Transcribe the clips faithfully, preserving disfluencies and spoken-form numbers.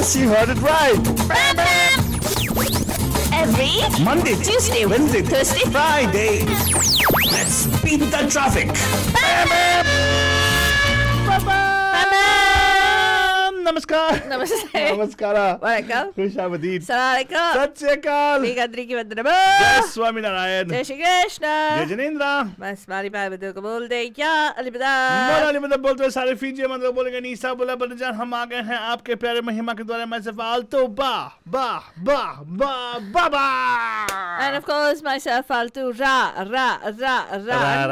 Yes, you heard it right. Every Monday, Tuesday, Wednesday, Thursday, Friday. Let's beat the traffic. नमस्कार नमस्ते नमस्कार वणक्कम खुशामदीद सलाम सत श्री अकाल वीरगद्री की वंदना जय स्वामी नारायण जय श्री कृष्ण जय जिनेंद्र बस मारी पाए बदल को बोल दे क्या अलविदा मोला अली मतलब बोलते सारे फीजिए मतलब बोलेंगे नीसा बोला बदजान हम आ गए हैं आपके प्यारे महिमा के द्वारा मैं से फालतू बा बा बा बा बा बा and of course myself फालतू रा रा रा रा Ra,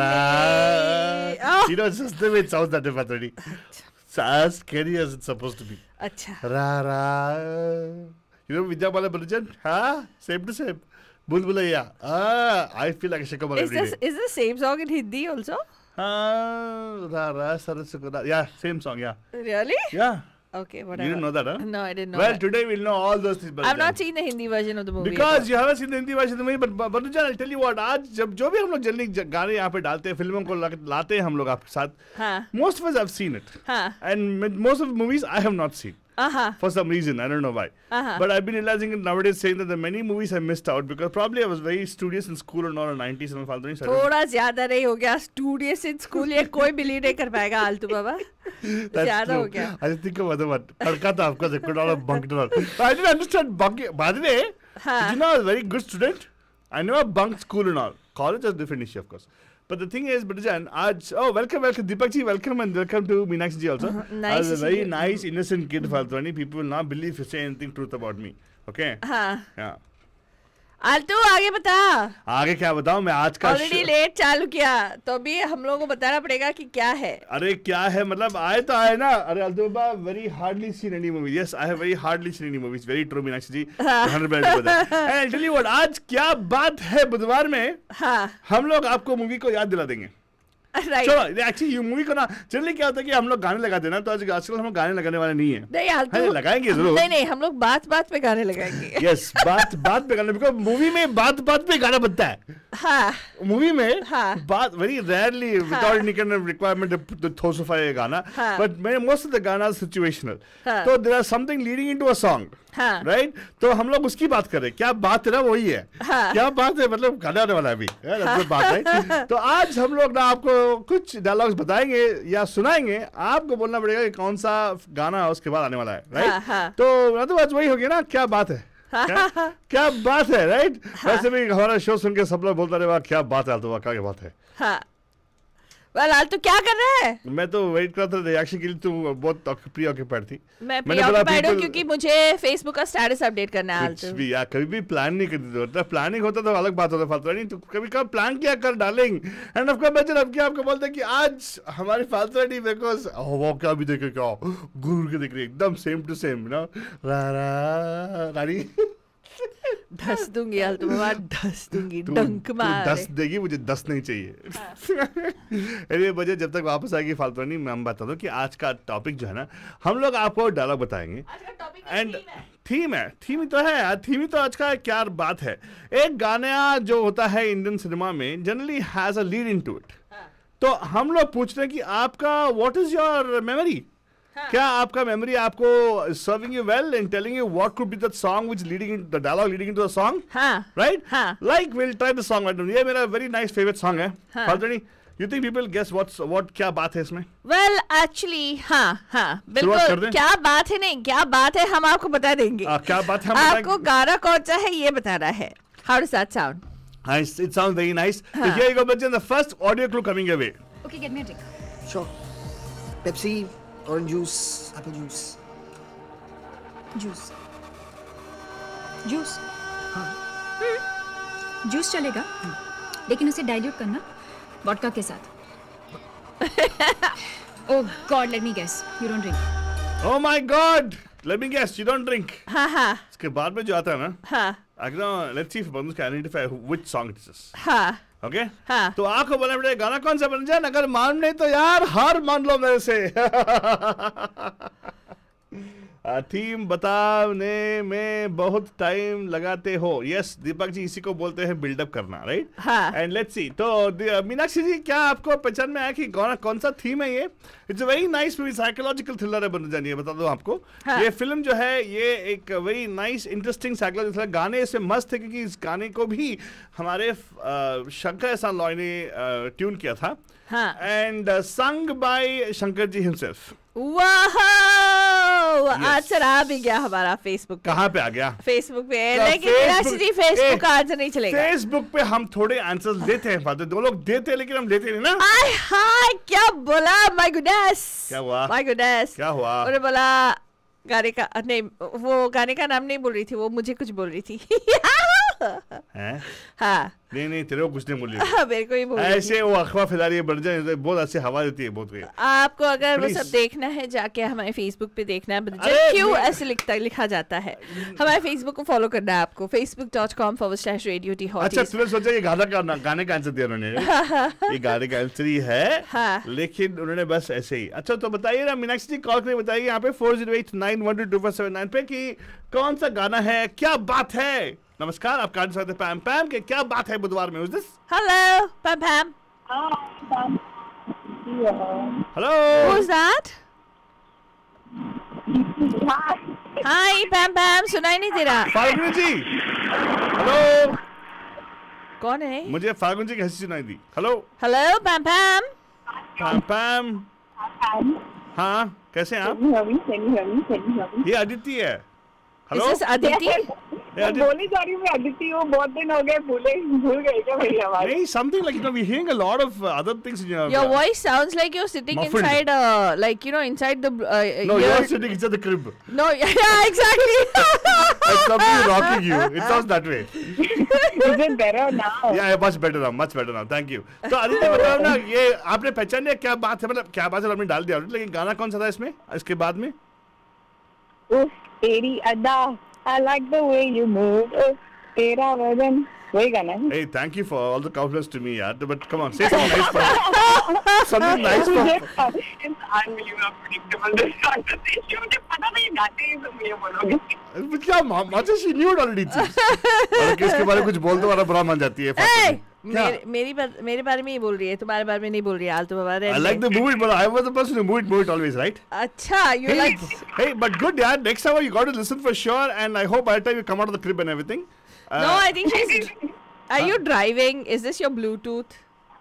ra. Oh. You know, it's just the way it sounds that if already. It's as scary as it's supposed to be. अच्छा Ra ra. You know, Vidya Bala Balajan? Huh? Same to same. Bulbulaya. Ah, I feel like a shakabal is every this day. is the same song in Hindi also Ah, ra ra sarasukura. Yeah, same song. Yeah. really Yeah. okay whatever You didn't know that, huh? no I didn't know Well, that. today we'll know all those things. I've not seen the Hindi version of the movie Because you haven't seen the Hindi version of the movie, but Banujan, I'll tell you what. आज जब जो भी हम लोग जल्दी गाने यहाँ पे डालते हैं, फिल्मों को लाते हैं हम लोग आपके साथ. हाँ Most of us have seen it. हाँ And most of the movies I have not seen. uh-huh For some reason, I don't know why. Uh-huh. But I've been realizing it nowadays, saying that the many movies I missed out because probably I was very studious in school and all in the nineties and फालतू नहीं. थोड़ा ज्यादा नहीं हो गया studious in school ये कोई believe नहीं कर पाएगा आलतू बाबा ज्यादा हो गया I just think of other one. पढ़का था आपका could not have bunked it all. I didn't understand bunking. By the way, हाँ. did you know I was a very good student? I never bunked school and all. College was different issue, of course. But the thing is, Bitajan, आज oh welcome welcome Deepak ji welcome and welcome to Meenakshi ji also. Uh-huh. Nice I was a to see very you. nice innocent kid. फालतू people will not believe if you say anything truth about me. Okay? हाँ Yeah. आलतू आगे बता आगे क्या बताऊं मैं आज का ऑलरेडी शो- लेट चालू किया तो भी हम लोगों को बताना पड़ेगा कि क्या है अरे क्या है मतलब आए तो आए ना अरे Altuba very hardly seen any movie yes I have very hardly seen any movies very true Meenakshi ji hundred percent पता है एंड टेल यू व्हाट आज क्या बात है बुधवार में हाँ हम लोग आपको मूवी को याद दिला देंगे राइट चलो एक्चुअली ये मूवी को ना जनरली क्या होता है कि हम लोग गाने लगाते हैं ना तो आज आजकल हम लोग गाने लगाने वाले नहीं है नहीं आलतू हाँ, लगाएंगे जरूर नहीं नहीं हम लोग बात बात पे गाने लगाएंगे यस बात बात पे गाने बिकॉज मूवी में बात बात पे गाना बनता है हाँ मूवी में हाँ. बात very rarely without any kind of requirement to थोसफाई गाना हाँ. बट मोस्ट ऑफ द गाना सिचुएशनल हाँ. तो there are something leading into a song हाँ. राइट तो हम लोग उसकी बात करें क्या बात है ना वही है हाँ. क्या बात है मतलब गाना आने वाला है अभी हाँ. बात है तो आज हम लोग ना आपको कुछ डायलॉग्स बताएंगे या सुनाएंगे आपको बोलना पड़ेगा कि कौन सा गाना उसके बाद आने वाला है राइट हाँ, हाँ. तो अदरवाइज वही हो गया ना क्या बात है क्या, क्या बात है राइट वैसे भी हमारा शो सुन के सब लोग बोलता रहे क्या बात है तो क्या बात है हाँ वेल आलतू क्या कर रहा है मैं तो वेट कर रहा था रिएक्शन के लिए तू बहुत प्री ऑक्यूपाइड थी मैं मैंने बोला प्रीऑक्यूपाइड हूँ people- क्योंकि मुझे फेसबुक का स्टेटस अपडेट करना है कुछ आलतू भी यार कभी भी प्लान नहीं करती होता प्लानिंग होता तो अलग बात होता फालतू नहीं तो कभी कभी प्लान किया कर डालेंग एंड ऑफ कोर्स बच्चे अब क्या आपको बोलते हैं कि आज हमारी फालतू नहीं बिकॉज वो क्या भी देखे क्या गुरु के देख रही एकदम सेम टू सेम ना रा रा रानी धस दूंगी आलतू बाबा धस दूंगी तू- डंक तू मार दस देगी मुझे दस नहीं चाहिए अरे बजे जब तक वापस आएगी फालतू नहीं मैं हम बता दूं कि आज का टॉपिक जो है ना हम लोग आपको डायलॉग बताएंगे एंड थीम है थीम ही तो है यार थीम ही तो आज का क्या बात है एक गाना जो होता है इंडियन सिनेमा में generally has a lead into it तो हम लोग पूछ रहे हैं कि आपका व्हाट इज योर मेमोरी क्या आपका मेमोरी आपको serving you well and telling you what could be that song which leading in the dialogue leading into the song हाँ राइट हाँ. Like will try the song madam ये मेरा very nice favourite song है हाँ. फाल्तनी you think people guess what's what क्या बात है इसमें वेल एक्चुअली हाँ हाँ शुरुआत कर बिल्कुल दें? क्या बात है नहीं क्या बात है हम आपको बता देंगे आ, क्या बात है हम आपको बताएंगे? गाना कौन सा है ये बताना है how does that sound Nice, it sounds very nice. So हाँ. here you go, Bachchan. The first audio clue coming your way. Okay, get me a drink. Sure. Pepsi, orange juice, apple juice. Juice. Juice. Juice चलेगा लेकिन उसे dilute करना vodka के साथ. Oh God, let me guess. You don't drink. Oh my God! Let me guess, you don't drink. हाँ हाँ इसके बाद में जो आता है ना, हाँ I can know, let's see if Bandus can identify who- which song it is. हाँ Okay? हाँ. तो आपको बोलना पड़ेगा गाना कौन सा बन जाए अगर मान नहीं तो यार हार मान लो मेरे से. थीम बताने में बहुत टाइम लगाते हो। यस दीपक जी, इसी को बोलते हैं बिल्डअप करना, राइट? हाँ। एंड लेट्स सी, तो मीनाक्षी जी क्या आपको पहचान में आया कि कौन कौन सा थीम है ये? It's a very nice movie, psychological thriller है, बन जानिए बता दो आपको। हाँ। ये फिल्म जो है ये एक very nice interesting psychological thriller, गाने इसमें मस्त है क्योंकि इस गाने को भी हमारे uh, शंकर एहसान लॉय ने ट्यून uh, किया था। हाँ। And song by Shankar ji himself. वाह, Yes. आंसर आ भी गया हमारा फेसबुक पे। कहाँ पे आ गया? फेसबुक पे, तो लेकिन Facebook- मीनाक्षी जी फेसबुक ए, का आंसर नहीं चलेगा। फेसबुक पे हम थोड़े आंसर्स देते हैं, बातें दो लोग देते हैं लेकिन हम देते नहीं ना। आय हाय, क्या बोला? माय गुडनेस, क्या हुआ? माय गुडनेस, क्या हुआ? उन्होंने बोला गाने का नहीं, वो गाने का नाम नहीं बोल रही थी, वो मुझे कुछ बोल रही थी। हैं? हाँ नहीं नहीं, तेरे को कुछ नहीं बोली। हाँ, मेरे को ही बोल रही थी। ऐसे वो अखबार फैला रही है, बढ़ जाए, बहुत अच्छी हवा देती है बहुत। आपको अगर वो Please. सब देखना है जाके हमारे फेसबुक पे देखना है, अरे, क्यों मैं- ऐसे लिखता लिखा जाता है। हमारे फेसबुक को फॉलो करना है आपको, Facebook dot com forward slash radio T hot. अच्छा, तुमने सोचा ये गाना का गाने का आंसर दिया उन्होंने? ये गाने का आंसर ही है, हाँ। लेकिन उन्होंने बस ऐसे ही। अच्छा तो बताइए ना मीनाक्षी जी, कॉल करके बताइए यहाँ पे four zero eight nine one two two four seven nine पे कि कौन सा गाना है, क्या बात है। नमस्कार, आप काट सकते पैम पैम के क्या बात है बुधवार में। This hello Pam Pam, hello, who's that? Hi Pam Pam, सुनाई नहीं दे रहा। फाल्गुनी जी, हेलो। कौन है? मुझे फाल्गुनी जी की हंसी सुनाई दी। Hello hello Pam पैम। पैम पैम, हाँ कैसे हैं आप? ये अदिति है। Hello, Is this Aditi? ये अदिति- बोली जा रही हूँ मैं अदिति हूँ, बहुत दिन हो गए, भूले भूल गए क्या भैया हमारे? नहीं, something like, you know, we're hearing a lot of uh, other things in your. Your voice sounds like you're sitting Muffled. inside, uh, like you know, inside the. Uh, No, your- you're sitting inside the crib. No, yeah, exactly. Like something is rocking you. It sounds that way. Is it better now? Yeah, much better now, much better now. Thank you. तो आदित्य बताओ ना, ये आपने पहचान लिया क्या बात है, मतलब क्या बात है आपने डाल दिया, लेकिन गाना कौन सा था इसमें, इसके बाद में? उफ, तेरी अदा, I like the way you move. उफ, तेरा वजन, वही गाना है। Hey, thank you for all the compliments to me, यार. But come on, say something nice for something nice for. It's unbelievable, unpredictable this conversation. मुझे पता नहीं गाते ही तुम ये बोलोगे। क्या much she knew it already थी। और किसके बारे में कुछ बोल दो वाला बुरा मान जाती है। Hey, क्या? मेरे मेरी बार, मेरे बारे में ही बोल रही है, तुम्हारे बारे में नहीं बोल रही है। आलतू बाबा। I like the movie, but I was the person who moved, moved always, right? अच्छा, you Hey, like. hey, but good, yeah. Next time you got to listen for sure, and I hope by the time you come out of the crib and everything. Uh, No, I think she's. Are you driving? Is this your Bluetooth?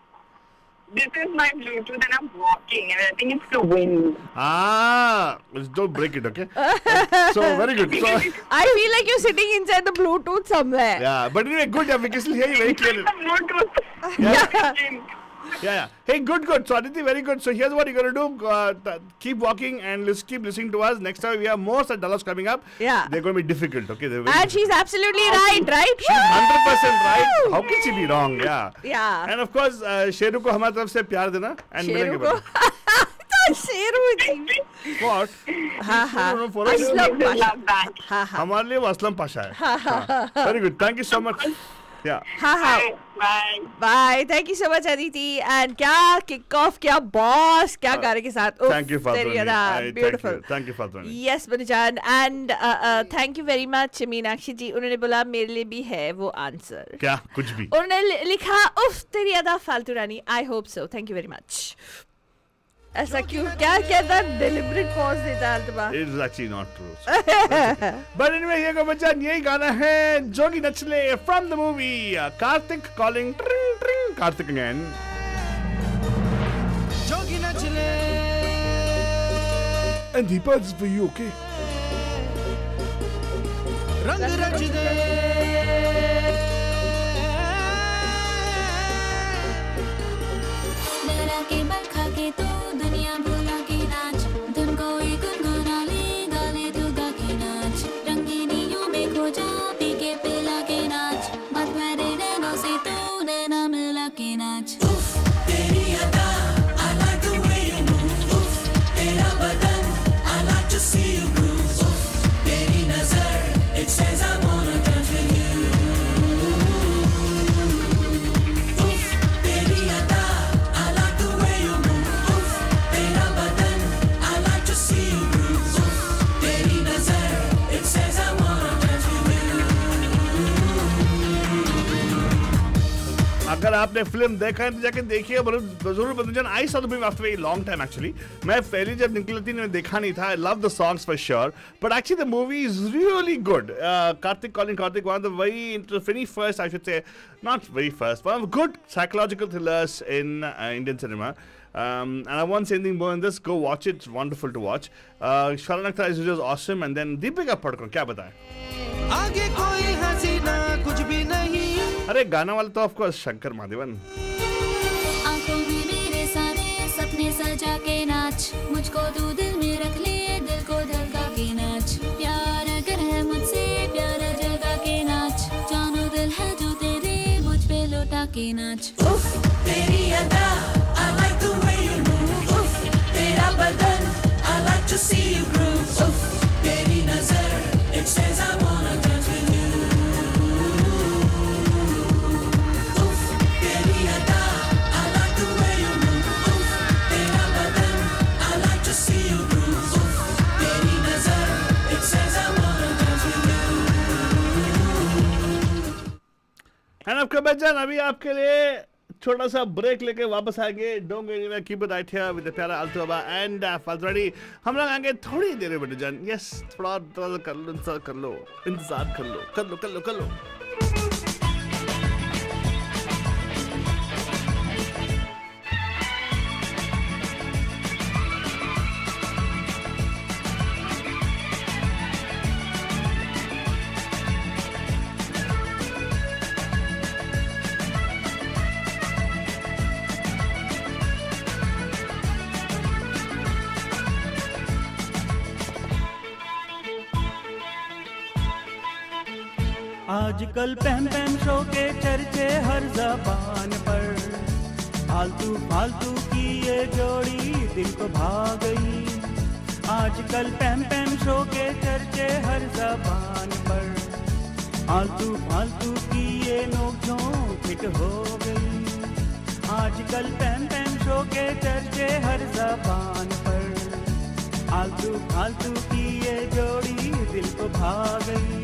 This is my Bluetooth and I'm walking and I think it's the wind. Ah, just don't break it, okay? So very good. So I feel like you're sitting inside the Bluetooth somewhere. yeah, but anyway, good. Yeah, we can still hear you very clearly. The Bluetooth. Yeah. Yeah, yeah. Hey, good, good. So Aditi, very good. So here's what you're gonna do: uh, t- keep walking and let's keep listening to us. Next time we have more such dialogues coming up. Yeah. They're gonna be difficult. Okay, they're very And she's absolutely right, right? She's hundred percent right. How can she be wrong? Yeah. Yeah. And of course, uh, Sheru को हमारी तरफ से प्यार देना. And Sheru मिलेंगे को. बाद तो शेरू थी. में. What? हाँ हाँ. No, no, for us- Aslam This is Pasha. love back. हाँ हाँ. हमारे लिए वो असलम पाशा है. हाँ. Very good. Thank you so much. Yeah. हाँ हाँ. Bye. Bye, thank you so much Aditi. And क्या किक ऑफ, क्या बॉस, क्या गाने के साथ। Thank you, Fatrani. I- beautiful. Thank you, thank you, Fatrani. Yes बनीजान, and thank you very much Meenakshi ji. उन्होंने बोला मेरे लिए भी है वो आंसर। क्या कुछ भी. उन्होंने लि- लिखा उफ तेरी अदा फालतू रानी। I hope so, thank you very much. ऐसा क्यों, क्या कहता, डिलिबरेट पॉज देता है तुम्हारा। It is actually not true. But anyway, ये को बच्चन यही गाना है जोगी नचले from the movie uh, Karthik calling tring, tring, Karthik again. Jogi नचले And Deepa, this is for you, okay? रंग रच दे डरा के बरखा के तू दुनिया भुला के नाच धुन कोई गुनगुना ले गाले तू गा के नाच रंगीनियों में खो जा पी के पिला के नाच मत भरे नैनों से तू नैना मिला के नाच तेरी अदा I like the way you move उफ, तेरा बदन I like to see you groove उफ, तेरी नजर it says I wanna touch अगर आपने फिल्म देखा है तो जाके देखिए जरूर बंधुजन। I saw the movie after very long time actually. मैं पहले जब निकली थी मैंने देखा नहीं था। I love the songs for sure but actually the movie is really good. Karthik calling Karthik one of the very very first I should say not very first one of good psychological thrillers in Indian cinema. Um, and I won't say anything more than this. Go watch it. It's wonderful to watch. Uh, Shravan Akhtar is just awesome. And then Deepika Padukone, क्या बताएं? आगे कोई हसीना कुछ भी नहीं. अरे गाना वाला तो ऑफ कोर्स शंकर महादेवन. आंखों में मेरे सारे सपने सजा के नाच, मुझको तू दिल में रख ले, दिल को धड़का के नाच. प्यार अगर है मुझसे प्यार जगा के नाच, जानो दिल है जो तेरे मुझ पे लौटा के नाच. उफ तेरी अदा I like the way you move. Oof, तेरा बदन I like to see you groove. Oof, तेरी नजर it says I wanna dance with you. Oof, तेरी अदा I like the way you move. Oof, तेरा बदन I like to see you groove. Oof, तेरी नजर it says I wanna dance with you. And आपका बच्चन अभी आपके लिए छोटा सा ब्रेक लेके वापस आएंगे. Don't go anywhere, keep it right here with the प्यारा अल्तोबा एंड फाल्तुरानी. हम लोग आएंगे थोड़ी देर में बंधुजन. यस, थोड़ा इंतजार कर लो, इंतजार कर लो, इंतजार कर लो, कर लो, कर लो, कर लो. आजकल पैम पैम शो के चर्चे हर जबान पर, फालतू फालतू की ये जोड़ी दिल को भा गई. आजकल पैम पैम शो के चर्चे हर जबान पर, फालतू फालतू की ये नोक-झोंक हिट हो गई. आजकल पैम पैम शो के चर्चे हर जबान पर, फालतू फालतू की ये जोड़ी दिल को भा गई.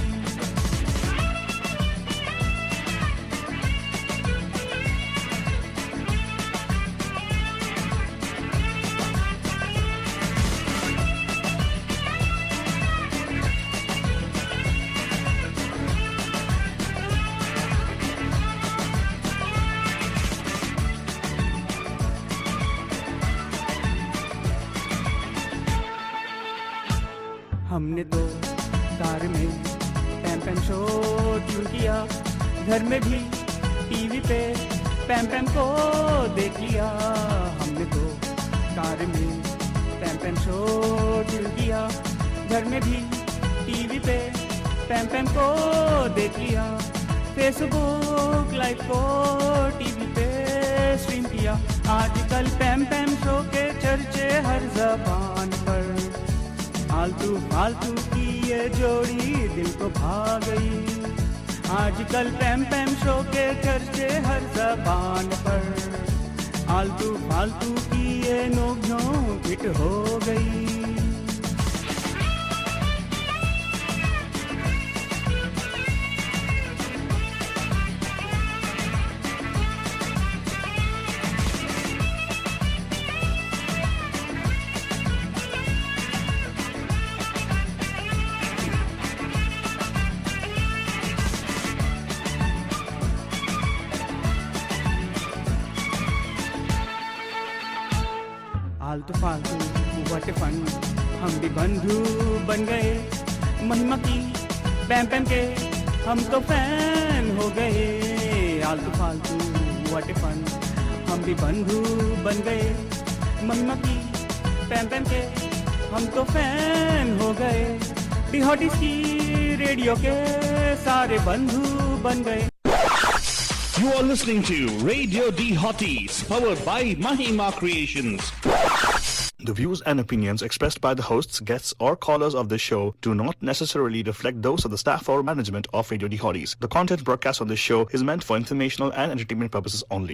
हमने तो कार में पैम पैम शो ट्यून किया, घर में भी टीवी पे पैम पैम को देख लिया. हमने तो कार में पैम पैम शो ट्यून किया, घर में भी टीवी पे पैम पैम को देख लिया. फेसबुक लाइव को टीवी पे स्ट्रीम किया. आजकल पैम पैम शो के चर्चे हर जबान पर, फालतू फालतू की ये जोड़ी दिल को भा गई. आजकल पैम पैम शो के चर्चे हर जबान पर, फालतू फालतू की ये नोक-झोंक हिट हो गई. फालतू फालतू व्हाट फन, हम भी बंधु बन गए. महिमा की पैम पैम के हम तो फैन हो गए. आलतू फालतू व्हाट फन, हम भी बंधु बन गए. महिमा की पैम पैम के हम तो फैन हो गए. डिहॉटीज की रेडियो के सारे बंधु बन गए. You are listening to Radio D Hotties, powered by Mahima Creations. The views and opinions expressed by the hosts, guests, or callers of this show do not necessarily reflect those of the staff or management of Radio D Hotties. The content broadcast on this show is meant for informational and entertainment purposes only.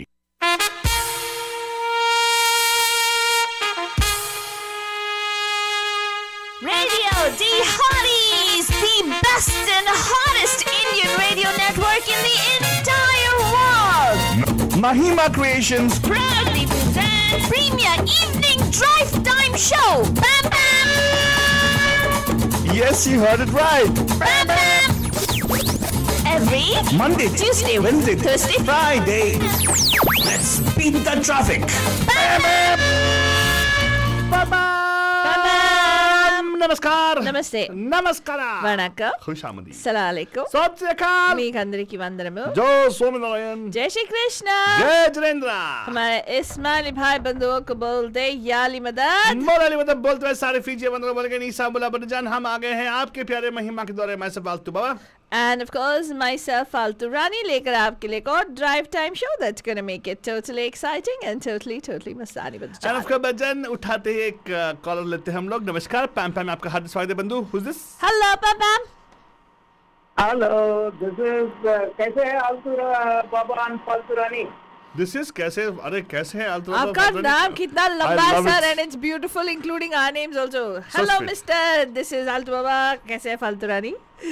Radio D Hotties, the best and hottest Indian radio network in the entire world. Mahima Creations proudly presents Premier Evening Drive Time Show. Bam Bam! Yes, you heard it right. Bam Bam! Every Monday, Tuesday, Wednesday, Thursday, Friday. Let's beat the traffic. Bam Bam! Bam Bam! Namaskar. Namaste. Namaskara. Vanakkam. Khushamadi. Assalamu alaikum. Satyakal. మీకందరికి వందనము. Jo Sominarayan. जय श्री कृष्ण. जय जिनेंद्र. हमारे इस्माइली भाई बंधुओं को बोलते याली मदद. मोराली मदद बोलते हुए सारे फीजी बंधुओं बोल के नीसा बुला बदजान हम आ गए हैं आपके प्यारे महिमा के द्वारे मैं से फालतू बाबा. And of course, myself, Faltu Rani, लेकर आपके लिए एक और drive time show that's gonna make it totally exciting and totally, totally मस्तानी बन जाए. And of course, बजन उठाते ही एक कॉलर लेते हैं हम लोग. नमस्कार, पैम पैम आपका हार्दिक स्वागत है बंधु. Who's this? Hello, Pam Pam. Hello, this is uh, कैसे है आलतू बाबा and फालतू रानी? This is कैसे अरे कैसे हैं आलतू बाबा? आपका नाम कितना लंबा है love sir it. and it's beautiful including our names also. So Hello, sweet. Mister. This is Altu Baba. कैसे है फालतू रानी?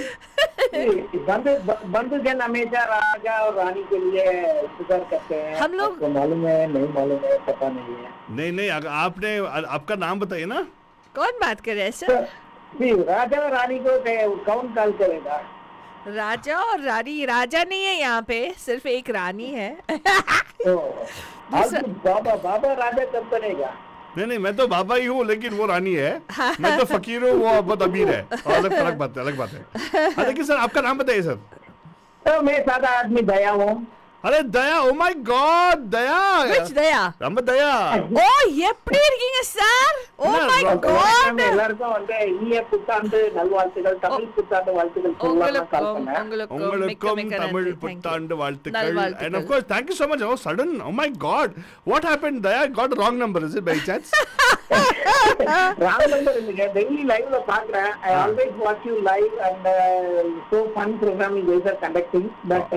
बंधु बंधु जन हमेशा राजा और रानी के लिए शुक्र करते हैं. हम लोग- आपको मालूम है नहीं मालूम है पता नहीं है. नहीं नहीं अगर आपने आपका नाम बताइए ना. कौन बात कर रहे हैं तो, सर? जी राजा और रानी को के- कौन कॉल करेगा? राजा और रानी. राजा नहीं है यहाँ पे, सिर्फ एक रानी है. तो आलतू बाबा बाबा राजा कब बनेगा? नहीं नहीं मैं तो बाबा ही हूँ लेकिन वो रानी है. मैं तो फकीर हूँ वो बहुत अमीर है. और अलग अलग बात है अलग बात है. हाँ, लेकिन सर आपका नाम बताइए सर. तो मैं सादा आदमी दया हूँ. अरे Daya. Oh my God Daya. Which Daya? நம்ம தயா. Oh, எப்படி இருக்கீங்க சார்? Oh my god. எல்லாருக்கும் வந்து இனிய புத்தாண்டு நல்வாழ்த்துகள். தமிழ் புத்தாண்டு வாழ்த்துக்கள் சொல்லலாம் கால் உங்களுக்கும் பண்ணேன். உங்களுக்கும் மிக்க உங்களுக்கும் மிக்க தமிழ் நன்றி. Thank you. புத்தாண்டு வாழ்த்துக்கள். நல்வாழ்த்துக்கள். And of course thank you so much. Oh sudden. Oh my god. What happened? Daya got a wrong number. Is it by chance? Wrong number இல்லைங்க. டெய்லி லைவ்ல பாக்குறேன். I always watch you live and so fun programme you guys are conducting. But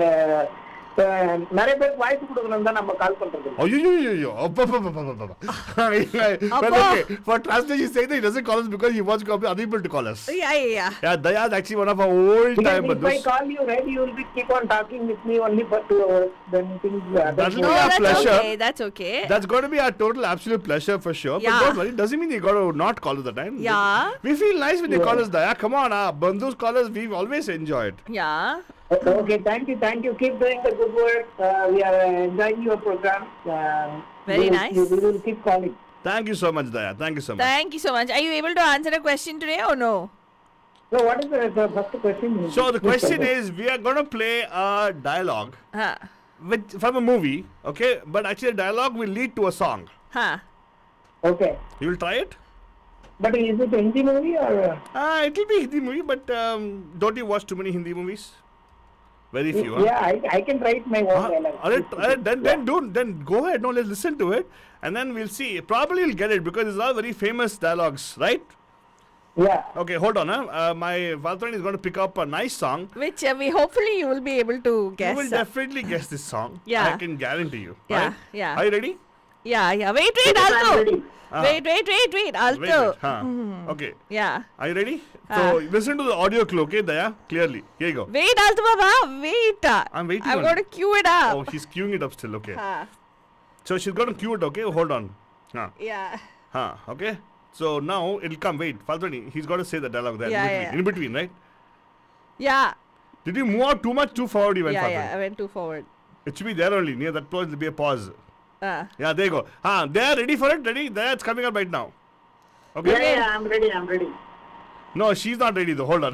நிறைய பேருக்கு வாய்ப்பு கொடுக்கணும் தான் நம்ம கால் பண்றது. Oh, you, you, you, you. Oh, pa, pa, pa, pa, pa, pa. Well, okay. For translation, he's saying that he doesn't call us because he wants to be unable to call us. Yeah, yeah, yeah. Yeah, Daya is actually one of our old Because time if I bandhus. call you, right, you will be keep on talking with me only for two hours. Then things. Uh, That'll No, be our that's pleasure. okay. That's okay. That's going to be our total absolute pleasure for sure. But Yeah. don't worry, doesn't mean you got to not call us the time. Yeah. We feel nice when you call us Daya. Come on, our bandhus call us. We've always enjoyed. Yeah. Okay, thank you, thank you. Keep doing the good work. Uh, we are uh, enjoying your program. Uh, Very we will- nice. We will keep calling. Thank you so much, Daya. Thank you so much. Thank you so much. Are you able to answer a question today or no? So, what is the, the first question? So the question is, we are going to play a dialogue Huh. with, from a movie, okay? But actually, the dialogue will lead to a song. Huh. Okay. You will try it? But is it a Hindi movie or? Uh, Uh, it will be Hindi movie, but um, don't you watch too many Hindi movies? Very few, huh? yeah, I, I can write my own Uh, dialogue. alright, alright, then, then do, then go ahead. No, let's listen to it, and then we'll see. Probably you'll get it because it's all very famous dialogues, right? Yeah. Okay, hold on. Huh? Uh, my Valtran is going to pick up a nice song. Which uh, we hopefully you will be able to guess. You will uh, definitely guess this song. Yeah. I can guarantee you. Yeah, right? yeah. Are you ready? Yeah, yeah. Wait, wait, Yes, I'm Alto. ready. Ah. Wait, wait, wait, wait, Wait, Alto. wait. Huh. Okay. Yeah. Are you ready? Ah. So listen to the audio clue, okay, Daya? Clearly. Here you go. Wait, Alto Baba. Wait. I'm waiting I'm on going to it. cue it up. Oh, she's queuing it up still. Okay. Huh. So she's going to cue it. Okay. Hold on. Huh. Yeah. Huh. Okay. So now it'll come. Wait, Faltani. He's got to say the dialogue there. Yeah, in between. yeah. In between, right? Yeah. Did you move out too much, too forward? You went, Yeah, Faltani? yeah. I went too forward. It should be there only. Near that place, there'll be a pause. Uh. Yeah, there you go. Ah, they are ready for it. Ready? There, it's coming up right now. Okay. Yeah, yeah, I'm ready, I'm ready. No, she's not ready though. Hold on.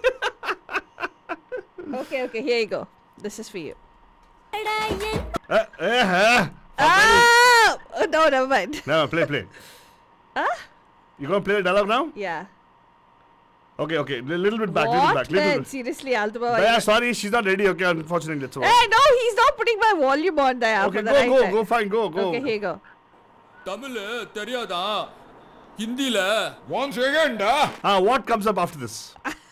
Okay, okay. Here you go. This is for you. uh, uh, uh. Ah! Oh, no, never mind. No, play, play. Huh? You gonna play the dialogue now? Yeah. Okay, okay. A little bit back, little What? back, little Man, bit. seriously, Alto Baba. Daya, you- sorry, she's not ready. Okay, unfortunately, that's all. Hey, no, he's not putting my volume on, Daya. Okay, for the go, right go, time. go, fine, go, go. Okay, here you go. Tamil தெரியாதா ஹிந்தில One second, ah. Ah, what comes up after this?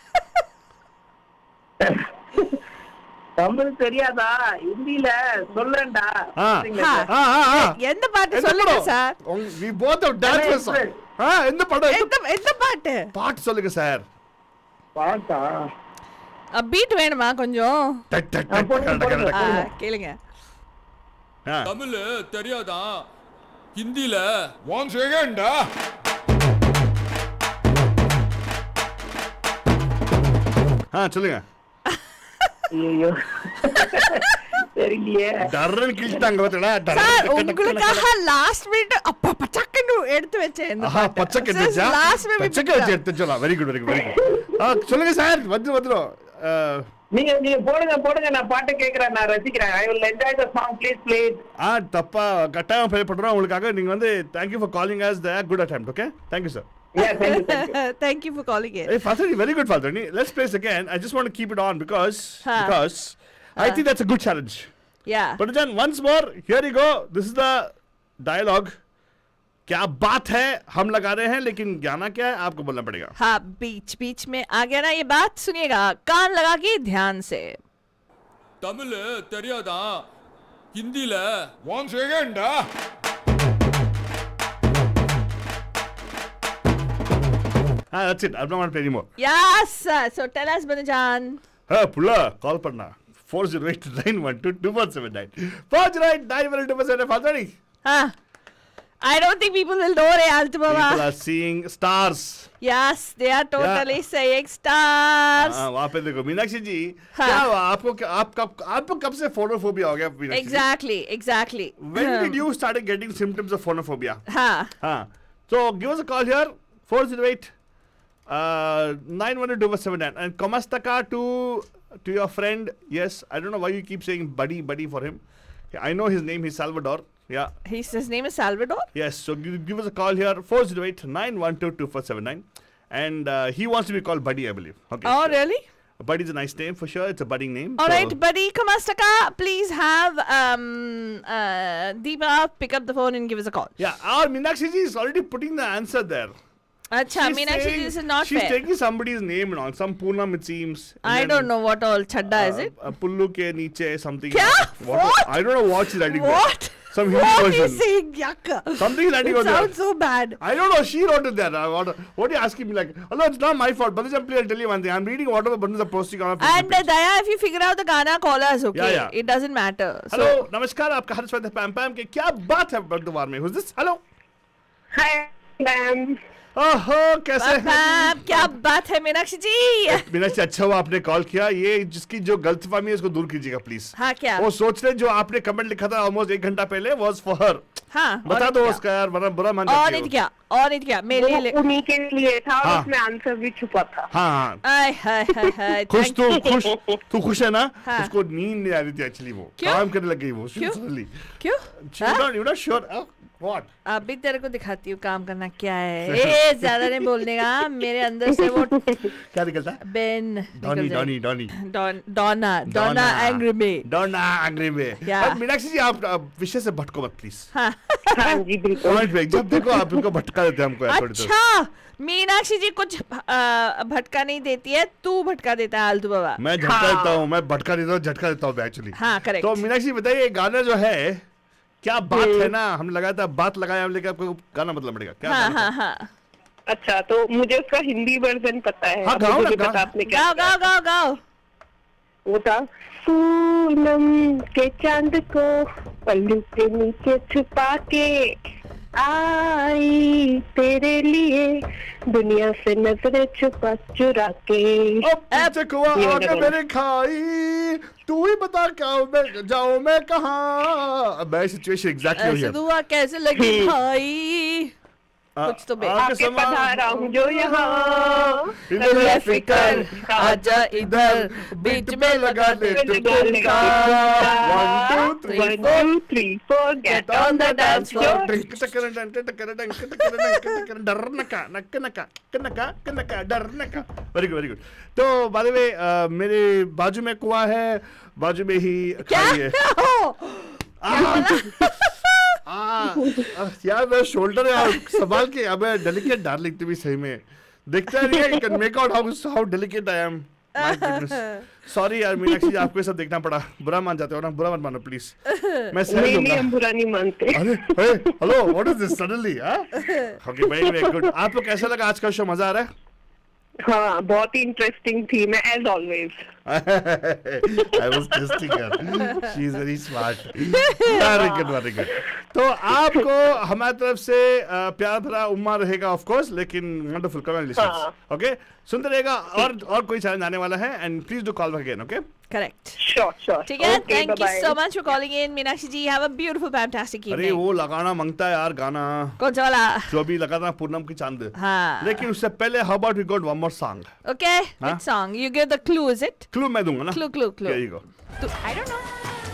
Tamil தெரியாதா ஹிந்தில சொல்றேன்டா. Ah, Something like Ha. that. ah, ah, ah. எந்த பாட்டு எந்த சொல்லுங்க படம்? Sir. Oh, we both have danced Chennai with song. Express. Ah, எந்த படம்? எந்த எந்த பாட்டு? பாட்டு சொல்லுங்க சார். பாட்டா? பீட் வேணுமா கொஞ்சம்? டக், டக், Ah, டக், போடுங்க, டக், டக், போடுங்க. டக். ஆ, கேளுங்க. தமிழ் தெரியாதா ஹிந்தில Once again, da. हाँ चलेगा ஐயோ தெரியலையே டர்ரன் கிழிச்சிட்டாங்க பார்த்தடா சார் உங்களுக்காக லாஸ்ட் மினிட் அப்பா பச்சக்கன்னு எடுத்து வச்சேன் இந்த ஆஹா பச்சக்க எடுத்துச்சா லாஸ்ட் மினிட் பச்சக்க வச்சு எடுத்து சொல்லலாம் very good very good very good ஆ சொல்லுங்க சார் வந்து வந்துரும் நீங்க நீங்க போடுங்க போடுங்க நான் பாட்டு கேக்குறேன் நான் ரசிக்கிறேன் I will enjoy the song please play ஆ தப்பா கட்டாயம் ப்ளே பண்றோம் உங்களுக்காக நீங்க வந்து thank you for calling us the good attempt okay thank you sir yeah thank you thank you thank you for calling in hey Fatani very good Fatani let's play this again I just want to keep it on because Huh. because I Huh. think that's a good challenge yeah but then once more here you go this is the dialogue क्या बात है हम लगा रहे हैं लेकिन गाना क्या है आपको बोलना पड़ेगा हाँ बीच बीच में आ गया ना ये बात सुनिएगा कान लगा के ध्यान से தமிழ் தெரியாதா ஹிந்தில Once again, da. हाँ that's it I don't want to play anymore yes sir. so tell us Banajan हाँ पुल्ला कॉल पढ़ना four zero eight nine one two two four seven nine four zero eight nine one two four seven nine Fatani हाँ I don't think people will know रे आलतू people Baba are seeing stars yes they are totally saying stars हाँ वहाँ पे देखो मीनाक्षी जी हाँ. क्या हुआ आपको क्या- आप कब आपको कब से फोनोफोबिया हो गया मीनाक्षी जी? exactly exactly When did you started getting symptoms of phonophobia? हाँ हाँ. So give us a call here four zero eight uh nine one two seven nine and Komastaka to to your friend. Yes, I don't know why you keep saying buddy buddy for him. I know his name. He's Salvador. Yeah. His, his name is Salvador? Yes. So give, give us a call here four zero eight nine one two two four seven nine and uh, he wants to be called Buddy, I believe. Okay. Oh, sure. really? Buddy is a nice name for sure. It's a budding name. All so- right, buddy, Kamastaka, please have um, uh, Deepa pick up the phone and give us a call. Yeah. Our Meenakshi ji is already putting the answer there. Acha, She's Meenakshi, saying- this is not she's fair. taking somebody's name and all. Some Poonam it seems. And I then, don't know what all chadda is uh, it? uh, Pullu ke niche something. Kya? What? I don't know what she's writing there. What? Some Hindi What version. is saying, Yakka? Something is writing It on there. sounds so bad. I don't know. She wrote it there. I want, what are you asking me like? Oh no, it's not my fault. But I'll tell you one thing. I'm reading whatever Bandhus are posting on our Facebook And uh, page. Daya, if you figure out the Ghana, call us, okay? Yeah, yeah. It doesn't matter. Hello, नमस्कार आपका हर स्वागत है पैम पैम के क्या बात है बंधुवार में Who's this? Hello. hi ma'am ओहो कैसे So, Pam, क्या बात है मीनाक्षी जी? मीनाक्षी अच्छा हुआ आपने कॉल किया ये जिसकी जो गलतफहमी है इसको दूर कीजिएगा प्लीज हाँ क्या? वो सोच रहे जो आपने कमेंट लिखा था ऑलमोस्ट एक घंटा पहले वाज फॉर हर हाँ बता और दो क्या? उसका यार वरना बुरा मान और जाती नहीं हो क्या और नहीं क्या मेरे लिए वो उन्हीं के लिए था और हाँ. उसमें आंसर भी छुपा था हाँ हाँ आय हाय हाय हाय खुश thank तू खुश तू खुश है ना हाँ. उसको नींद नहीं आ रही थी एक्चुअली वो क्यों? काम करने लग गई वो क्यों? suddenly क्यों? you not you not sure uh, what अभी तेरे को दिखाती हूँ काम करना क्या है ए ज्यादा नहीं बोलने का मेरे अंदर से वो क्या निकलता है बेन डॉनी डॉनी डॉनी डॉन डोना डोना एंग्री में डॉना एंग्री में क्या? अब मीनाक्षी जी आप आप विषय से भटको मत प्लीज हाँ हाँ जी बिल्कुल पॉइंट पे जब देखो आप इनको भटका देते हैं हमको यार थोड़ी देर अच्छा मीनाक्षी जी कुछ आ, भटका नहीं देती है तू भटका देता है आलतू बाबा मैं झटका देता हूँ मैं भटका देता हूँ झटका देता हूँ एक्चुअली हाँ करेक्ट तो मीनाक्षी बताइए ये गाना जो है क्या बात है ना हम लगाया था बात लगाया हम लेकर आपको गाना मतलब पड़ेगा क्या हाँ गाना हाँ था? हाँ अच्छा तो मुझे उसका हिंदी वर्जन पता है हाँ, अब गाओ मुझे ना, पता गाओ। आपने क्या गाओ किया। गाओ गाओ गाओ वो था पूनम के चांद को पल्लू के नीचे छुपा के आई तेरे लिए दुनिया से नजरें छुपा चुरा के अब पीछे कुआ ये आगे वाला मेरे खाई तू ही बता क्या मैं जाऊँ मैं कहाँ मैं सिचुएशन एग्जैक्टली ऐसे हुई दुआ कैसे लगी भाई कुछ तो बे आके पधारा हूँ जो यहाँ इधर फिकर आजा इधर बीच में लगा दे टुकड़ का One, two, three, One, two, three, four, get on the dance floor. Very good very good तो बाय द वे मेरे बाजू में कुआं है बाजू में ही क्या खाई है हो आ, यार मैं शोल्डर यार संभाल के अबे डेलिकेट डार्लिंग तू भी सही में देखता नहीं है can make out how how delicate I am my goodness sorry यार मीनाक्षी जी आपको ये सब देखना पड़ा बुरा मान जाते हो ना बुरा मत मानो प्लीज मैं सह नहीं नहीं लूंगा हम बुरा नहीं मानते अरे hello what is this suddenly हां ओके वेरी वेरी गुड आपको कैसा लगा आज का शो मजा आ रहा है हाँ बहुत ही इंटरेस्टिंग थी मैं as always I was testing her. She is very smart. Very good, very good. तो आपको हमारी तरफ से uh, प्यार भरा उम्मा रहेगा ऑफ कोर्स, लेकिन वंडरफुल कमेंट ओके सुनते रहेगा। और और कोई चैलेंज आने वाला है and please do call back again. Okay correct Sure, sure. ठीक है। Okay, thank you bye-bye. So much for calling in Meenakshi ji. Have a beautiful fantastic अरे इवनिंग। वो लगाना मांगता है यार गाना, कौन सा वाला? जो अभी लगा था पूनम की चांद। हाँ। लेकिन उससे पहले how about we got one more song. Okay which song? You give the clue, is it? Clue मैं दूंगा ना। Clue clue clue Here you go. I don't know.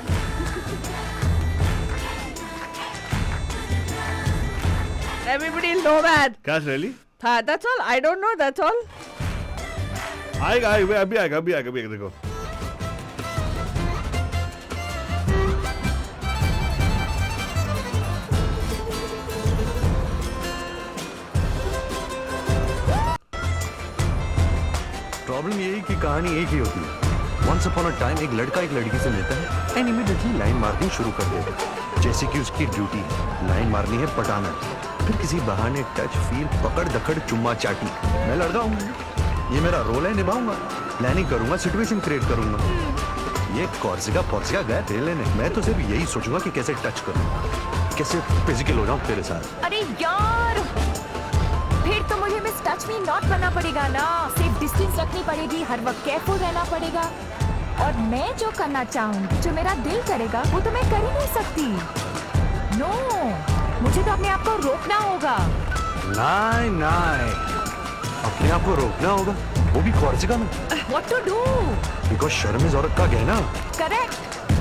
Everybody know that. क्या really? हाँ, that's all. I don't know. That's all. आएगा आएगा अभी आएगा अभी आएगा अभी आएगा देखो। प्रॉब्लम यही कि कहानी एक ही होती है। वंस अपॉन अ टाइम एक लड़का एक लड़की से मिलता है एंड इमीडिएटली लाइन मारनी शुरू कर देता है, जैसे कि उसकी ड्यूटी लाइन मारनी है, पटाना है। फिर किसी बहाने टच फील पकड़ दखड़ चुम्मा चाटी। मैं लड़का हूँ, ये मेरा रोल है, निभाऊंगा, प्लानिंग करूंगा, सिचुएशन क्रिएट करूंगा। ये कॉर्सिका फॉर्सिका गया तेल लेने, मैं तो सिर्फ यही सोचूंगा कि कैसे टच करूं, कैसे फिजिकल हो जाऊं तेरे साथ। अरे यार, फिर तो मुझे मिस टच मी नॉट करना पड़ेगा ना, सिर्फ डिस्टेंस रखनी पड़ेगी, हर वक्त केयरफुल रहना पड़ेगा। और मैं जो करना चाहूंगी, जो मेरा दिल करेगा, वो तो मैं कर ही नहीं सकती। नो, मुझे तो अपने आप को रोकना होगा। नहीं नहीं, अपने आप को रोकना होगा, वो भी कॉर्सिका में। What to do? बिकॉज शर्म इज औरत का गहना। करेक्ट।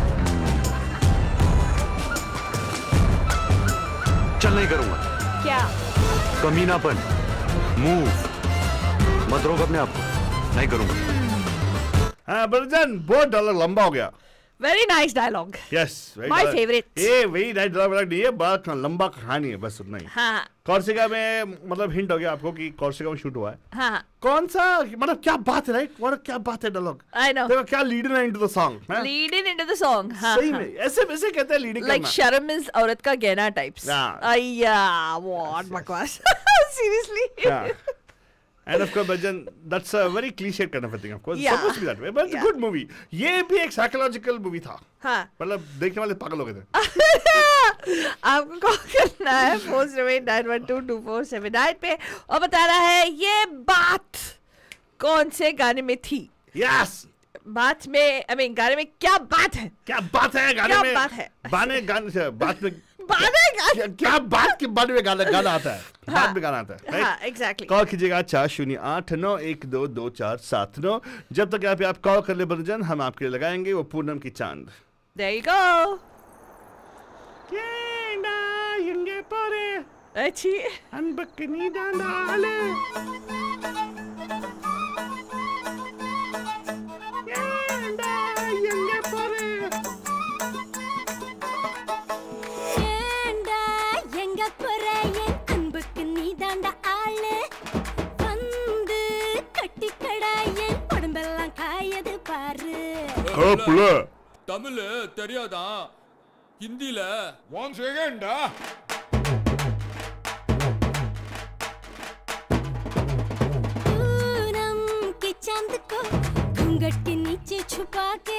चल नहीं करूंगा। क्या? कमीनापन, मूव मत रोक अपने आप को, नहीं करूंगा। हाँ बर्जन बहुत डॉलर लंबा हो गया। Very nice dialogue. Yes, My favorite. ये वही नाइस डायलॉग नहीं है, बहुत लंबा कहानी है, बस उतना ही। हाँ कॉर्सिका में मतलब हिंट हो गया आपको कि कॉर्सिका में शूट हुआ है। हाँ कौन सा मतलब क्या बात है, राइट? what क्या बात है डायलॉग। I know. देखो क्या lead in into the song. Lead in into the song. हाँ सही हाँ. में ऐसे वैसे कहते हैं लीडिंग Like करना। शर्म is औरत का गहना types. Yeah. अय्या what बकवास। Seriously. Yeah. And of course, Bhajan, that's a very cliched kind of a thing, of course. Yeah. It's supposed to be that way, but it's Yeah. a good movie. ये भी एक psychological movie था। हाँ मतलब देखने वाले पागल हो गए थे। आपको कॉल करना है four seven eight nine one two two four seven nine पे और बताना है ये बात कौन से गाने में थी। Yes. बात में आई मीन गाने में क्या बात है? क्या बात है गाने क्या में? बात है? बाने गाने से बात में बाने गाने क्या, क्या बात के बारे में गाना गाना आता है, बात में गाना आता है, right? हाँ एग्जैक्टली। कॉल कीजिएगा चार शून्य आठ नौ एक दो दो चार सात नौ। जब तक यहाँ पे आप कॉल कर ले बर्जन, हम आपके लिए लगाएंगे वो पूनम की चांद। There you go. எங்கே போறே अच्छी அன்புக்கு நீ தாண்டாலே எங்கே போறே ஏண்டா எங்க போற என் அன்புக்கு நீதாண்டா ஆளு வந்து கட்டிக்கடா என் உடம்பெல்லாம் காயது பாரு புள்ள தமிழ் தெரியாதா ஹிந்தில Once again, da. पूनम के चांद को घूंघट के नीचे छुपा के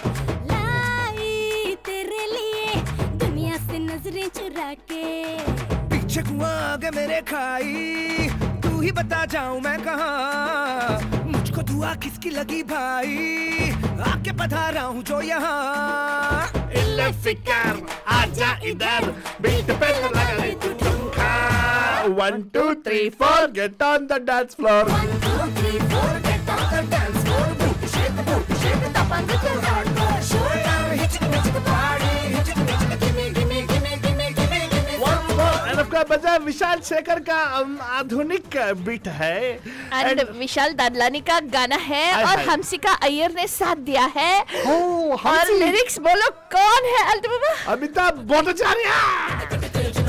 लाई तेरे लिए दुनिया से नजरें चुरा के पीछे कुआं आगे मेरे खाई, तू ही बता जाऊं मैं कहाँ, मुझको दुआ किसकी लगी भाई, आके बता रहा हूँ जो यहाँ। इल्ले फिकर आजा इधर बीट पे लगा ले तू ठुमका। One two three four get on the dance floor. One, two, three, four, get on the dance floor. Booty shake, booty shake, tap on the hardcore. Show down, hit it, hit it, party, hit it, hit it, gimme, gimme, gimme, gimme, gimme, gimme. One more and of course बजा विशाल शेखर का um, आधुनिक beat है and विशाल दादलानी का गाना है हाय, और हाय। हमसिका अय्यर ने साथ दिया है। Oh, और हंसी। लिरिक्स बोलो कौन है अल्टो Amitabh Bhattacharya.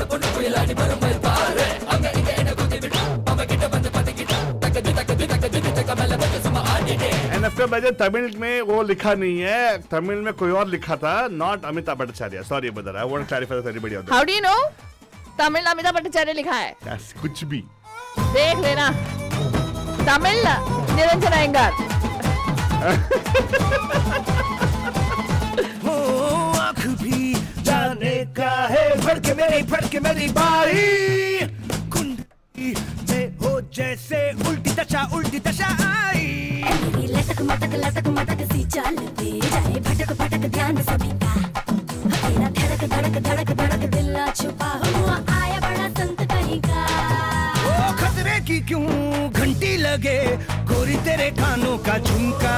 And of course बजा तमिल में वो लिखा नहीं है, तमिल में कोई और लिखा था, नॉट अमिताभ भट्टाचार्य। सॉरी बता रहा, I want to clarify that everybody out there. How do you know? Tamil Amitabh Bhattacharya लिखा है, Yes, कुछ भी देख लेना। तमिल निरंजन अयंगार। हो आँख भी जाने का है, भड़के मेरी भड़के मेरी बारी, कुंडली में हो जैसे उल्टी दशा उल्टी दशा आई। मेरी लटक मटक लटक मटक सी चाल पे जाए भटक भटक ध्यान सभी का, तेरा धड़क धड़क धड़क धड़क दिल ना छुपा हुआ आया बड़ा संत कहीं का। ओ खतरे की क्यों घंटी लगे गोरी तेरे कानों का झुमका।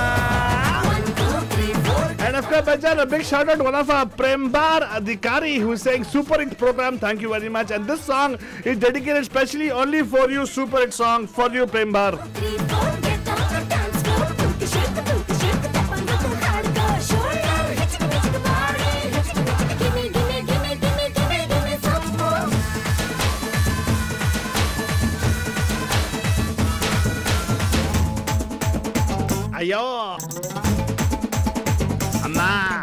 And of course, Bajan, a big shout out to one of our Prembar Adhikari who is saying super hit program. Thank you very much. And this song is dedicated specially only for you. Super hit song for you, Prembar. Ayo. Amma.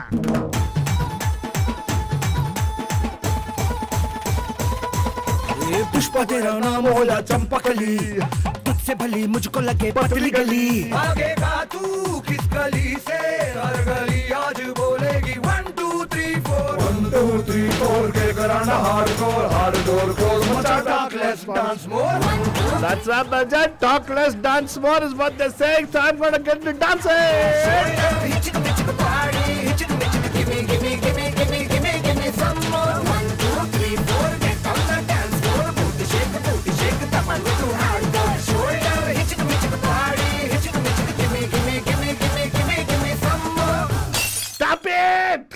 ये पुष्पा तेरा नाम हो या चंपकली, तुझसे भली मुझको लगे पतली गली। आगे का तू किस गली से, हर गली आज बोलेगी one two three four, one two three four के कराना हार्डकोर, हार्डकोर को मचा talk less dance more. That's right, Bajan. Talk less, dance more is what they're saying. So I'm gonna get to dancing. Stop it!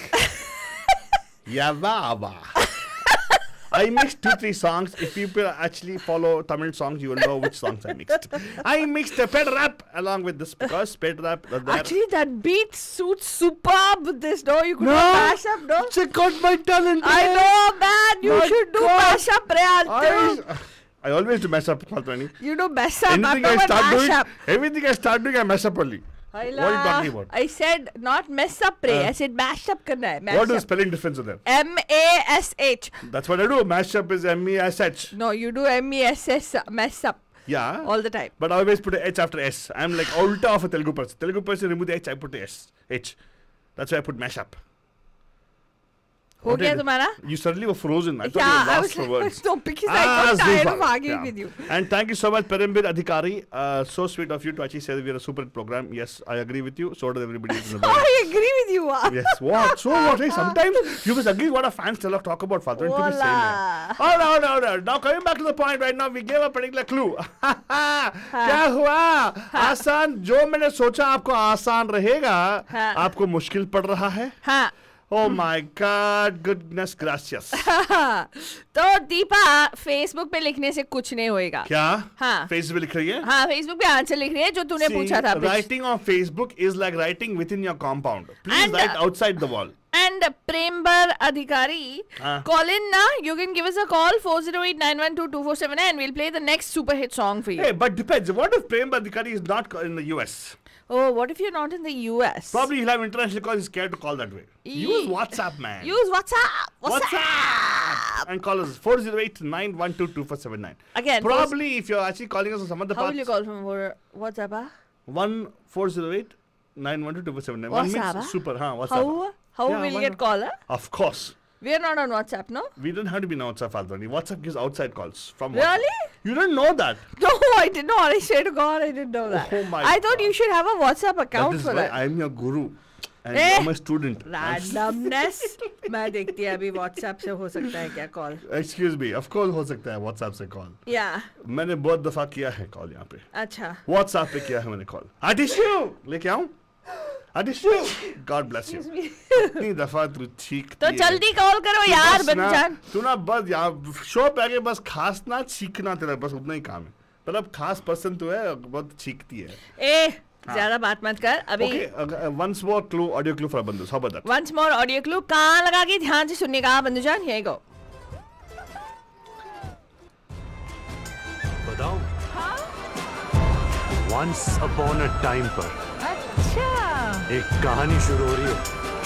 Yavava. I mixed two, three songs. If people actually follow Tamil songs, you will know which songs I mixed. I mixed a pet rap along with this because pet rap. Uh, Actually, that beat suits superb with this. No, you could No. do mashup, no? Check out my talent. I man. know, man. You My should do God. mashup, Real. I, I always do mess up, Faltani. You do mess up. Anything I'm I not start doing, mashup. everything I start doing, I mess up only. What are you talking about? I said not mess up, Ray. Uh, I said mash up karna hai. Mash What is up. spelling difference in there? M A S H. That's what I do. Mash up is M E S H. No, you do M E S S mess up Yeah. all the time. But I always put a H after S. I'm like ulta of a Telugu person. Telugu person remove the H, I put the S. H. That's why I put mash up. हो गया तुम्हारा? You suddenly were frozen. I thought Yeah, you were I lost was for like, words. no, because I Ah, got tired Zulfa. of arguing Yeah. with you. And thank you so much, Perembir Adhikari. Uh, so sweet of you to actually say that we are a super program. Yes, I agree with you. So does everybody else in the world. I agree with you. ah. Yes, what? So what? Hey, sometimes you must agree what our fans tell us talk about Father. Voila. All right, all right, all right. Now coming back to the point right now, we gave a particular clue. क्या हुआ? आसान जो मैंने सोचा आपको आसान रहेगा, हाँ. आपको मुश्किल पड़ रहा है? हाँ. Oh my God, goodness gracious. तो दीपा फेसबुक पे लिखने से कुछ नहीं होएगा. क्या? हाँ. फेसबुक पे लिख रही है? हाँ, फेसबुक पे आंसर लिख रही है जो तूने पूछा था. Writing on Facebook is like writing within your compound. Please And, write outside the wall. And Prembar Adhikari, हाँ. call in now. You can give us a call four oh eight nine one two two four seven and we'll play the next super hit song for you. Hey, but depends. What if Prem Adhikari is not in the U S? Oh, what if you're not in the U S? Probably he'll have international calls. He's scared to call that way. Use WhatsApp, man. Use WhatsApp. WhatsApp. WhatsApp. And call us four oh eight nine one two two four seven nine. Again. Probably if you're actually calling us on some other How parts. will you call from for WhatsApp? ah? one four oh eight nine one two two four seven nine. One WhatsApp, means ah? super, huh? WhatsApp. How? How Yeah, will why you get not? call? Huh? Of course. We are not on WhatsApp, no? We don't have to be on WhatsApp, Faltoni. WhatsApp gives outside calls from WhatsApp. Really? You didn't know that. No, I did not. I swear to God, I didn't know that. Oh my I thought God. you should have a WhatsApp That account is for why that. I am your guru. And Eh? I'm a student. Randomness. मैं देखती है अभी WhatsApp से हो सकता है क्या call? Excuse me. Of course हो सकता है WhatsApp से call. Yeah. मैंने बहुत दफा किया है कॉल यहाँ पे. अच्छा. WhatsApp पे किया है मैंने कॉल. Adishu लेके आऊँ? Adishu. God bless you. इतनी दफा तू चीखती तो है. जल्दी कॉल करो यार बस ना, बच्चन. तू ना बस यहाँ शो पे आके बस खासना चीखना तेरा बस उतना ही काम है. मतलब खास पर्सन तू है बहुत चीखती है. ए ज्यादा बात मत कर अभी. Okay, uh, once more clue, audio clue for बंदूस. How about that? Once more audio clue. कान लगा के ध्यान से सुनिएगा बंदूजान. Here you go. बताओ. Once upon a time पर अच्छा एक कहानी शुरू हो रही है.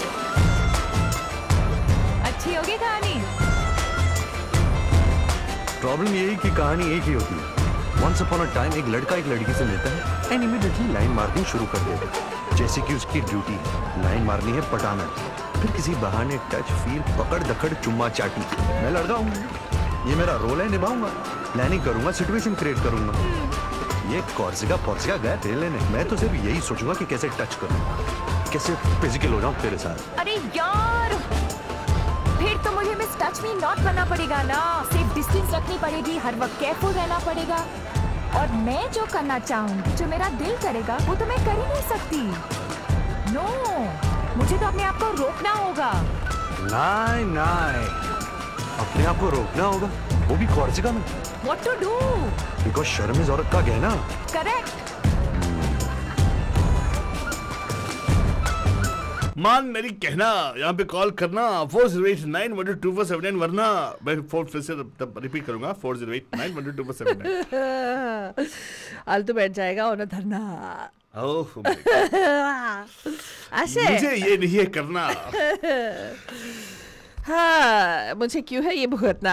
अच्छी होगी कहानी. प्रॉब्लम यही कि कहानी एक ही होती है. वंस अपॉन अ टाइम एक लड़का एक लड़की से मिलता है एंड इमीडिएटली लाइन मारनी शुरू कर देता है, जैसे कि उसकी ड्यूटी लाइन मारनी है, पटाना है। फिर किसी बहाने टच, फील, पकड़ दकड़, चुम्मा चाटी। मैं लड़का हूँ, ये मेरा रोल है, निभाऊंगा, प्लानिंग करूंगा, सिचुएशन क्रिएट करूंगा। ये कॉर्सिका फॉर्सिका गया तेरे लेने, मैं तो सिर्फ यही सोचूंगा कि कैसे टच करूं, कैसे फिजिकल हो जाऊं तेरे साथ। अरे यार, फिर तो मुझे मिस टच मी नॉट करना पड़ेगा ना, सेफ डिस्टेंस रखनी पड़ेगी, हर वक्त केयरफुल रहना पड़ेगा। और मैं जो करना चाहूंगी, जो मेरा दिल करेगा, वो तो मैं कर ही नहीं सकती। नो no, मुझे तो अपने आप को रोकना होगा। नहीं नहीं, अपने आप को रोकना होगा, वो भी कॉर्सिका में। What to do? बिकॉज शर्म इज औरत का गहना। करेक्ट। मान मेरी कहना, यहाँ पे कॉल करना four zero eight nine one two four seven nine, वरना मैं फोर फिर से रिपीट करूंगा four zero eight nine one two four seven nine. Aaltu बैठ जाएगा और ना धरना। ओह ऐसे मुझे ये नहीं करना। हाँ, मुझे क्यों है ये भुगतना?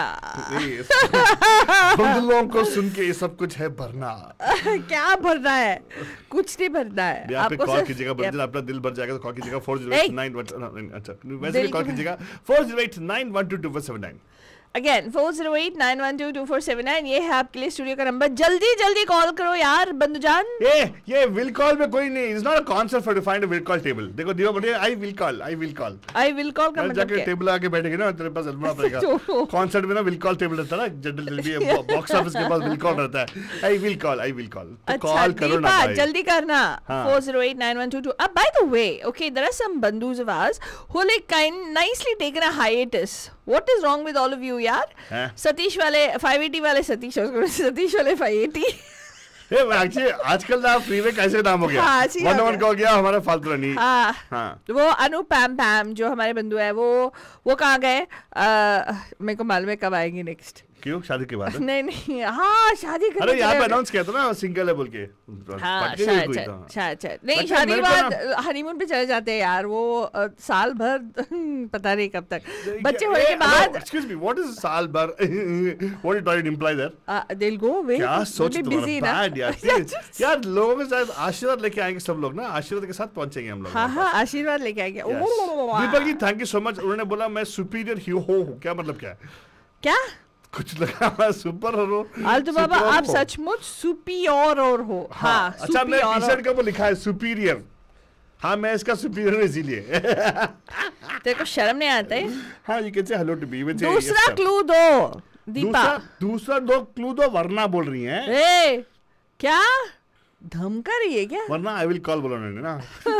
हम लोगों को सुन के ये सब कुछ है भरना। क्या भरना है? कुछ नहीं भरना है। यहाँ पे आपको कॉल सिर्फ- कीजिएगा, Yep. अपना दिल भर जाएगा तो कॉल कीजिएगा four zero eight nine one. अच्छा, वैसे भी कॉल कीजिएगा four zero eight nine one two two four seven nine. Again four zero eight nine one two two four seven nine, ये है आपके लिए स्टूडियो का नंबर। जल्दी जल्दी कॉल करो यार बंधुजान। ये ये विल कॉल में कोई नहीं, it's not a concept for to find a will call table. देखो दिवा बोलिए I will call, I will call. I will call का मतलब जाके क्या? टेबल आके बैठेगी ना, तेरे पास अलमारी पड़ेगा। कॉन्सर्ट में ना विल कॉल टेबल रहता है ना, जनरल भी बॉक्स ऑफिस के पास विल कॉल रहता है। I will call, I will call. तो अच्छा, कॉल करो ना दीपा, भाई। जल्दी करना। हाँ। Four zero eight nine one two two. अब by the way, okay, there are some bandhus of ours who like kind nicely taken a hiatus. What is wrong with all of you यार? हैं? सतीश वाले five eighty वाले सतीश, सतीश वाले five eighty. ए actually आजकल ना free में कैसे नाम हो गया, हाँ, ऐसे ही वन हो वन गया। हो गया हमारा फालतू रानी। हाँ, हाँ। वो अनु पैम पैम जो हमारे बंधु है, वो वो कहाँ गए? अ, मेरे को मालूम है कब आएंगे नेक्स्ट। क्यों, शादी के बाद? नहीं नहीं, हाँ शादी करने अरे यहाँ पे चले गए। अनाउंस किया था ना सिंगल है बोल के। हाँ पटके शायद कोई शायद था। शायद शायद नहीं, लगता है शादी के मेरे को बाद हनीमून पे चले जाते हैं यार वो, अ, साल भर पता नहीं कब तक बच्चे होने के बाद। एक्सक्यूज मी, व्हाट इज साल भर? What you trying to imply there? They will go away, क्या सोच बिजी ना। बैड यार। यार लोगों के साथ आशीर्वाद लेके आएंगे सब लोग ना, आशीर्वाद के साथ पहुंचेंगे हम लोग। हाँ हाँ, आशीर्वाद लेके आएंगे। Deepak ji thank you so much. उन्होंने बोला मैं सुपीरियर हीरो हूँ, क्या मतलब क्या है? क्या कुछ लगा मैं सुपर हीरो। आलतू बाबा आप सचमुच सुपीरियर और हो। हाँ, अच्छा, मैं टी शर्ट का वो लिखा है सुपीरियर। हाँ, मैं इसका सुपीरियर हूँ इसीलिए। तेरे को शर्म नहीं आता है? हाँ, you can say hello to me. दूसरा क्लू दो दीपा। दूसरा दो क्लू दो, वरना बोल रही हैं। ए, क्या धमका रही है क्या? वरना आई विल कॉल बोला उन्होंने ना।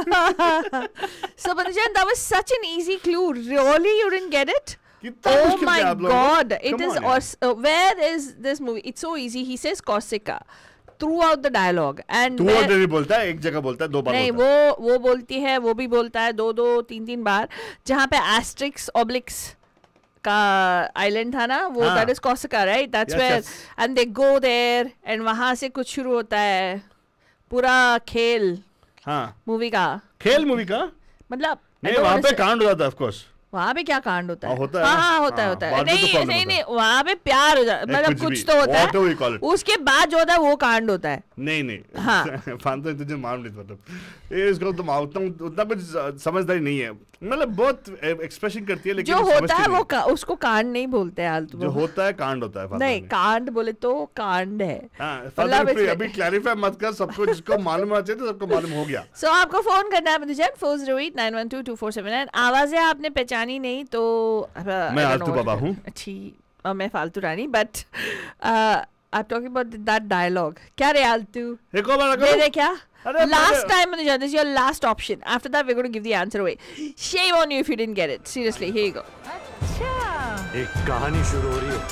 So Bhanujan, that was such an easy clue. Really, you didn't get it? कितना Oh मुश्किल my है आप लोगों को? God! It Come is. on, यार। Os- uh, where is this movie? It's so easy. He says Corsica throughout the dialogue, and तू where- और नहीं बोलता है, एक जगह बोलता है, दो बार नहीं, बोलता वो वो बोलती है, वो भी बोलता है दो दो तीन तीन बार। जहाँ पे एस्ट्रिक्स ऑब्लिक्स का आइलैंड था ना, वो हाँ। That is Corsica, right? That's Yes, where yes. And they go there, and वहां से कुछ शुरू होता है पूरा खेल है। हाँ, मूवी का। खेल मूवी का मतलब नहीं, वहाँ पे कांड हो जाता है ऑफ कोर्स। वहाँ पे क्या कांड होता है? हाँ, होता है हाँ ना। हाँ, होता है हाँ, होता है। बाद में तो नहीं problem नहीं होता नहीं, वहाँ पे प्यार हो जाता, मतलब कुछ कुछ भी, तो होता whatever we call है, it. उसके बाद जो होता है वो कांड होता है। नहीं नहीं, हाँ। फांतो है तुझे मालूम नहीं, मतलब ये इसको तो उतना उतना कुछ समझदारी नहीं है, मतलब बहुत एक्सप्रेशन करती है लेकिन जो वो होता समझती है नहीं वो का, उसको कांड नहीं बोलते हैं आलतू जो बाबा। होता है कांड होता है। फालतू नहीं, में। कांड बोले तो कांड है। हाँ, मतलब फालतू में इसमें- अभी क्लैरिफाई मत कर, सबको जिसको मालूम होना चाहिए सबको मालूम हो गया। सो so, आपको फोन करना है मुझे four zero eight nine one two two four seven nine. आवाजें आपने पहचानी नहीं तो मैं आलतू बाबा हूँ। अच्छी, और मैं फालतू रानी। But I talking about that dialogue. क्या रे आलतू, एक और बार दे करो। दे क्या? अरे Last मेरे- time मुझे this your last option. After that we going to give the answer away. Shame on you if you didn't get it. Seriously, here you go. अच्छा, एक कहानी शुरू हो रही है।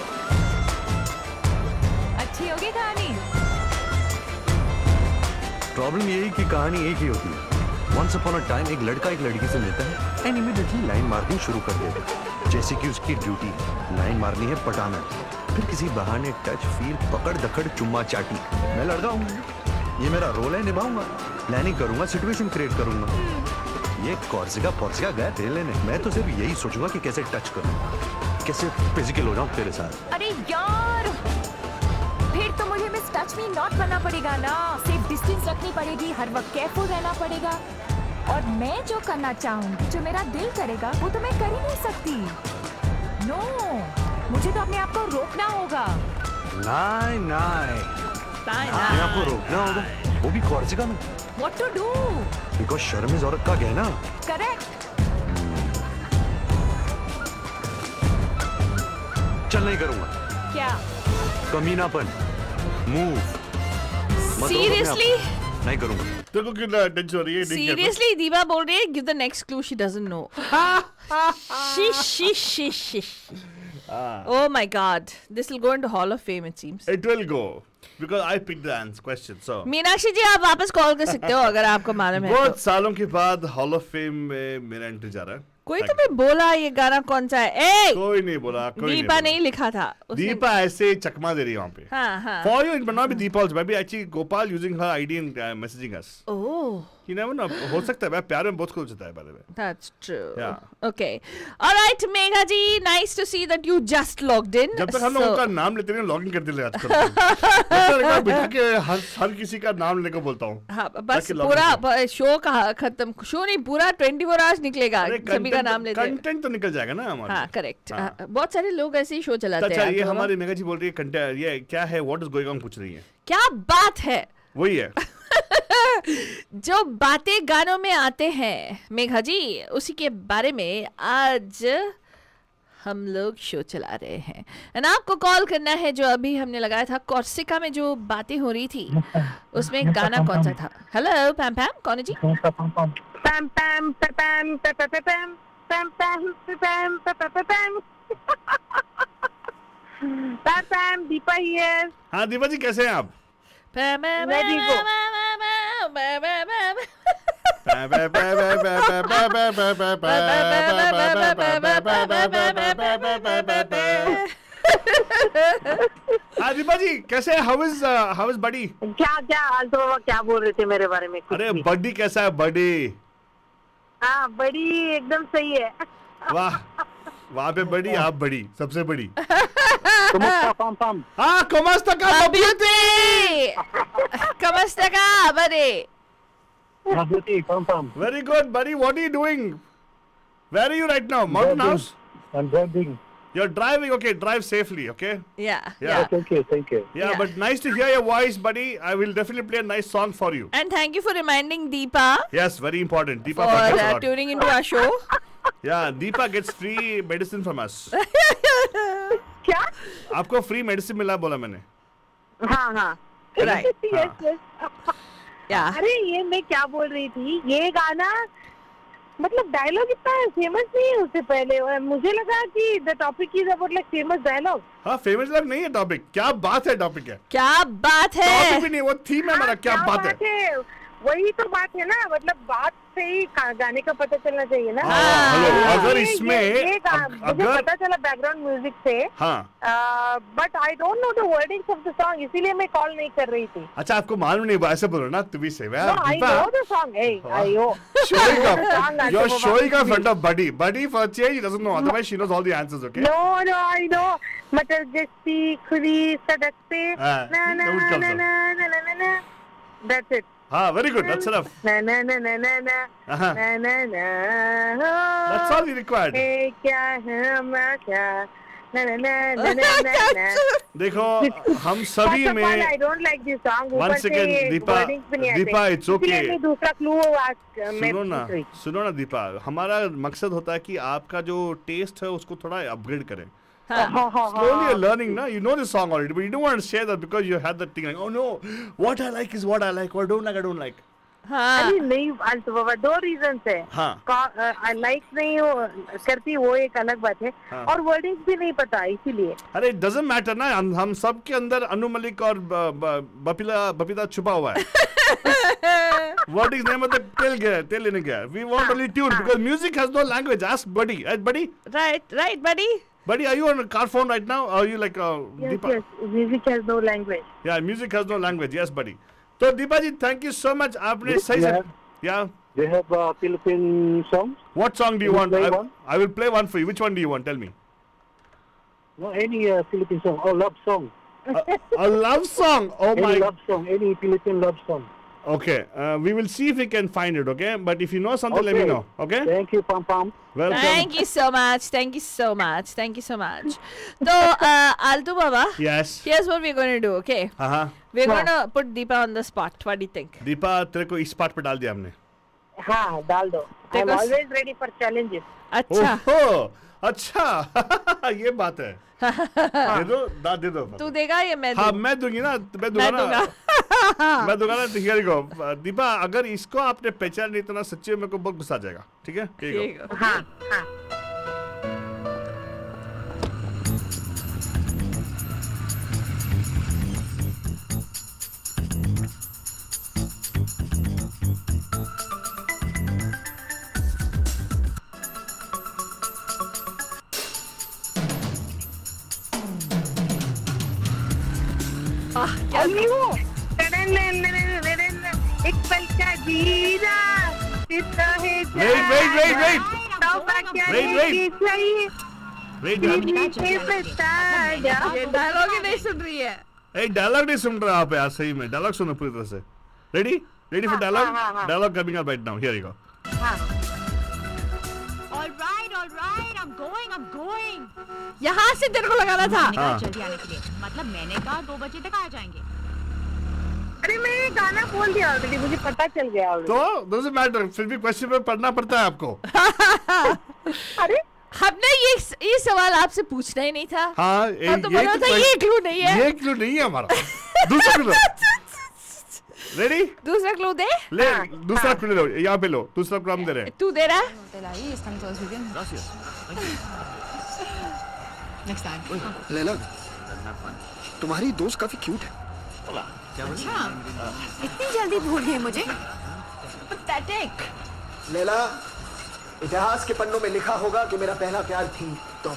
अच्छी होगी कहानी। प्रॉब्लम यही कि कहानी एक ही होती है। वंस अपॉन अ टाइम एक लड़का एक लड़की से मिलता है एंड इमीडिएटली लाइन मारनी शुरू कर देता है, जैसे कि उसकी ड्यूटी लाइन मारनी है, पटाना है। फिर किसी बहाने टच, फील, पकड़ दकड़, चुम्मा चाटी। मैं लड़का हूँ, ये मेरा रोल है, निभाऊंगा, प्लानिंग करूंगा, सिचुएशन क्रिएट करूंगा। ये कॉर्सिका फॉर्सिका गया तेरे लेने, मैं तो सिर्फ यही सोचूंगा कि कैसे टच करूं, कैसे फिजिकल हो जाऊं तेरे साथ। अरे यार, फिर तो मुझे मिस टच मी नॉट करना पड़ेगा ना, सेफ डिस्टेंस रखनी पड़ेगी, हर वक्त केयरफुल रहना पड़ेगा। और मैं जो करना चाहूंगी, जो मेरा दिल करेगा, वो तो मैं कर ही नहीं सकती। नो, मुझे तो अपने आप को रोकना होगा। नहीं नहीं अपने आप को रोकना होगा, वो भी कॉर्सिका में। What to do? बिकॉज शर्म इज औरत का गहना। करेक्ट। चल नहीं करूंगा। क्या? कमीनापन, मूव। Seriously? नहीं करूंगा। तेरे को कितना टेंशन हो रही है? Seriously, दीपा बोल रही है, give the next clue, she doesn't know. Shish, shish, shish, shish. Ah. Oh my God, this will go into Hall of Fame, it seems. It will go because I picked the answer question. So. Meenakshi जी, आप वापस call कर सकते हो अगर आपको मालूम है। बहुत सालों के बाद हॉल ऑफ फेम में मेरा एंट्री जा रहा है। कोई तुम्हें बोला ये गाना कौन सा है? ए! कोई नहीं बोला, कोई दीपा नहीं, नहीं लिखा था। दीपा ऐसे चकमा दे रही है वहाँ पे। हाँ हाँ। For you, it might not be Deepa also. Maybe actually Gopal using her I D and uh, messaging us. Oh. You never know. हो सकता है, प्यार में बहुत कुछ होता है बारे में। That's true. Yeah. Okay. All right, Megha ji, nice to see that you just logged in. जब तक हम लोग So- उनका नाम लेते हैं लॉगिन कर दिले आजकल। मैं बिठा के हर हर किसी का नाम लेकर बोलता हूँ। हाँ, बस ताकि login पूरा करो। ब- शो का खत्म, शो नहीं पूरा चौबीस आवर्स निकलेगा अरे सभी का नाम लेते हैं। कंटेंट तो निकल जाएगा ना हमारा। हाँ, करेक्ट। बहुत सारे लोग ऐसे ही शो चलाते अच्छा, हैं। ये तो हमारी मेघा जी बोल रही है कंटेंट, ये क्या है, व्हाट इज गोइंग ऑन पूछ रही है। क्या बात है। वही है। जो बातें गानों में आते हैं मेघा जी, उसी के बारे में आज हम लोग शो चला रहे हैं। एंड आपको कॉल करना है, जो अभी हमने लगाया था कॉर्सिका में जो बातें हो रही थी, उसमें गाना कौन सा था? हेलो पैम पैम, कौन है जी? पैम पैम पैम पैम पैम पैम पैम पैम पैम पैम पैम पैम पैम दीपा हियर। हाँ दीपा जी, कैसे हैं आप? पैम पैम Ready, go. पैम पैम पैम हाँ दीपा जी, कैसे है? How is how is buddy? क्या क्या हाल तो बाबा, क्या बोल रहे थे मेरे बारे में? अरे बडी कैसा है? बडी हाँ, बड़ी एकदम सही है। वाह, वहाँ पे बड़ी, आप बड़ी, सबसे बड़ी। पम हाँ, कमस्ता का ब्यूटी, कमस्ता का बड़े। पम पम Very good, buddy. What are you doing? Where are you right now? Mountain House? I'm driving. You're driving. Okay, drive safely. Okay. Yeah, Yeah. yeah. Thank you, thank you. Yeah, Yeah. but nice to hear your voice, buddy. I will definitely play a nice song for you. And thank you for reminding Deepa Yes, very important. Deepa for forgets a uh, lot. tuning into our show. Yeah, Deepa gets free medicine from us. क्या? आपको free medicine मिला बोला मैंने. हाँ हाँ। Right. Yes, yes. Yeah. अरे ये मैं क्या बोल रही थी, ये गाना मतलब डायलॉग इतना फेमस नहीं है उससे पहले, और मुझे लगा कि the topic is about like famous dialogue. हाँ, फेमस लग नहीं है टॉपिक। क्या बात है, टॉपिक है। क्या बात है। टॉपिक भी नहीं, वो थीम है हमारा। क्या बात है? वही तो बात है ना, मतलब बात से ही गाने का पता चलना चाहिए ना। हाँ, हेलो, अगर ये- इसमें ये- ये गा- अग- मुझे अगर- पता चला बैकग्राउंड म्यूजिक से, हाँ, but I don't know the wordings of the song, इसीलिए मैं कॉल नहीं कर रही थी। अच्छा, आपको मालूम नहीं, ऐसे बोलो ना, तू भी से No, I Deepa know the song. Hey, I know. showing I up. know the song, Anshul You're Baba. showing up in front of Buddy. Buddy for change, he doesn't know. Otherwise, she knows all the answers. Okay. No, no, I know. मटर जैसी खुली सड़क पे हाँ, ना ना that would come ना from. ना ना ना ना ना। That's it. हाँ, very good. That's enough. ना ना ना ना ना ना Uh-huh. ना ना ना हो। That's all we required. ए क्या है मैं क्या ना ना ना ना ना ना ना। देखो, हम सभी First of all, I में don't like this song. ऊपर Once से again, ये दीपा, wordings भी नहीं आते। Deepa, it's okay. इसलिए मैं दूसरा क्लू मैं सुनो ना, पूछ रही। सुनो ना दीपा, हमारा मकसद होता है कि आपका जो टेस्ट है उसको थोड़ा अपग्रेड करें. हाँ हाँ हाँ Slowly you're learning, na? You know the song already, but you don't want to share that because you had that thing like, oh no, what I like is what I like, what I don't like, I don't like. हाँ. अरे नहीं अंशु बाबा, दो reason है। हाँ. Like नहीं हो करती वो एक अलग बात है, हाँ. और वर्डिंग्स भी नहीं पता इसीलिए। अरे it doesn't matter ना, हम हम सब के अंदर अनु मलिक और ब- ब- बपिला बपिता छुपा हुआ है. Wordings नहीं मतलब टेल गया, टेल लेने गया. We want only tune because music has no language. Ask Buddy. Right, Buddy? Right, right, buddy. Buddy, are you on a car phone right now? Or are you like uh, Yes, Deepa? yes, music has no language. Yeah, music has no language. Yes, buddy. So Deepa ji, thank you so much. आपने सही से, yeah. They have uh, Philippine songs. What song do you Will you want? play I, one? I will play one for you. Which one do you want? Tell me. No, any uh, Philippine song or love song. A love song. Oh Any my. love song, any Philippine love song. Okay, uh, we will see if we can find it. Okay, but if you know something, let me Okay. know. Okay. Thank you, Pam Pam. Welcome. Thank you so much. Thank you so much. Thank you so much. So, uh, Altu Baba, Yes. here's what we're going to do, okay? हाँ हाँ. We're going to put Deepa on the spot. What do you think? Deepa तेरे को इस part पे डाल दिया हमने. हाँ डाल दो. I am Because- always ready for challenges. अच्छा. ओहो, अच्छा. ये बात है. दे दो, दा दे दो. तू देगा या मैं हाँ दूँ? मैं दूंगी ना, मैं दूंगा मैं ना. दूंगा. मैं दूंगा ना. Here go. दीपा अगर इसको आपने पहचान नहीं तो ना सच्ची में मेरे को बहुत गुस्सा आ जाएगा. ठीक है? Here you go. हाँ हाँ. और नहीं वो. एक पल का जीना कितना है Wait, wait, wait, wait. तौबा क्या Wait, है wait. कि सही Wait, दिल के बता जा. ये डायलॉग ही नहीं सुन रही है. एक डायलॉग नहीं सुन रहा आप यार. सही में डायलॉग सुनो पूरी तरह से. रेडी? Ready for dialogue? हाँ, हाँ. Dialogue coming up right now. Here you go. All right, all right, I'm going, I'm going. यहाँ से तेरे को लगाना था. मैंने कहा हाँ. जल्दी आने के लिए. मतलब मैंने कहा दो बजे तक आ जाएंगे. अरे मैं ये गाना बोल दिया ऑलरेडी. मुझे पता चल गया ऑलरेडी. तो डजंट मैटर. फिर भी क्वेश्चन पे पढ़ना पड़ता है आपको. अरे हमने ये ये सवाल आपसे पूछना ही नहीं था. हाँ. हाँ, तो बोला था ये क्लू नहीं है. ये क्लू नहीं है हमारा. दूसरा क्लू. रेडी? दूसरा क्लू दे. ले दूसरा क्लू लो. यहाँ पे लो. दूसरा क्लू हम दे रहे हैं. तू दे रहा है? Next time. लैला, तुम्हारी दोस्त काफी क्यूट है. अच्छा, इतनी जल्दी भूल गए मुझे. Pathetic. लैला, इतिहास के पन्नों में लिखा होगा कि मेरा पहला प्यार थी तुम.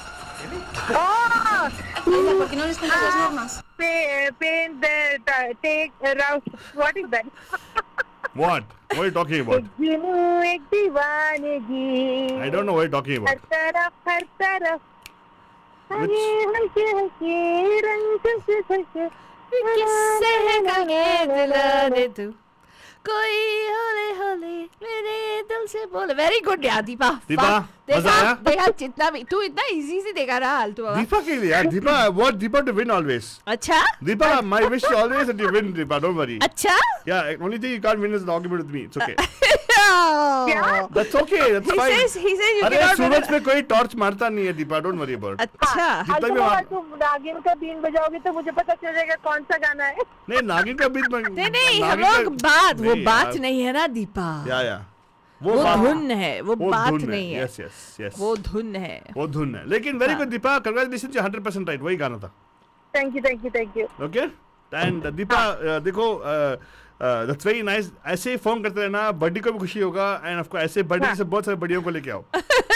Oh, ¿Por qué no les cuentas las normas? pay, pay the, the take around. What is that? What? What are you talking about? एक जुनून एक दीवानगी. I don't know what you're talking her about. तरफ हर तरफ. Which- हरे हल्के हल्के रंग से हल्के. किससे है कंगे दिलाने तू कोई होले होले मेरे दिल से बोले. वेरी गुड यार दीपा. दीपा, वाह, मजा देखा आया? देखा जितना भी तू इतना इजी से देखा रहा हाल तू. दीपा के लिए यार. Deepa what Deepa to win always. अच्छा. Deepa, my wish always that you win, Deepa. Don't worry. अच्छा. Yeah, only thing you can't win is an argument with me. It's okay. क्या? That's okay. That's He fine. says he says you अरे cannot win. सूरज पे कोई torch मारता नहीं है Deepa. Don't worry about it. अच्छा. जितना भी अगर वहाँ- तुम नागिन का बीन बजाओगे तो मुझे पता चल जाएगा कौन सा गाना है. नहीं नागिन का बीच में. नहीं नहीं हम नागिन का- लोग बात वो नहीं बात यार. नहीं है ना दीपा. या या. वो बात- धुन है वो बात धुन नहीं है. Yes, yes, yes. वो धुन है. वो धुन है. लेकिन वेरी हाँ. Good Deepa. Congratulations, you hundred percent right. वही गाना था. Thank you thank you thank you. Okay. And Deepa uh, देखो दैट्स वेरी नाइस. ऐसे ही फोन करते रहना. बर्थडे को भी खुशी होगा. एंड ऑफ कोर्स ऐसे बर्थडे से बहुत सारे बड़ियों को लेके आओ.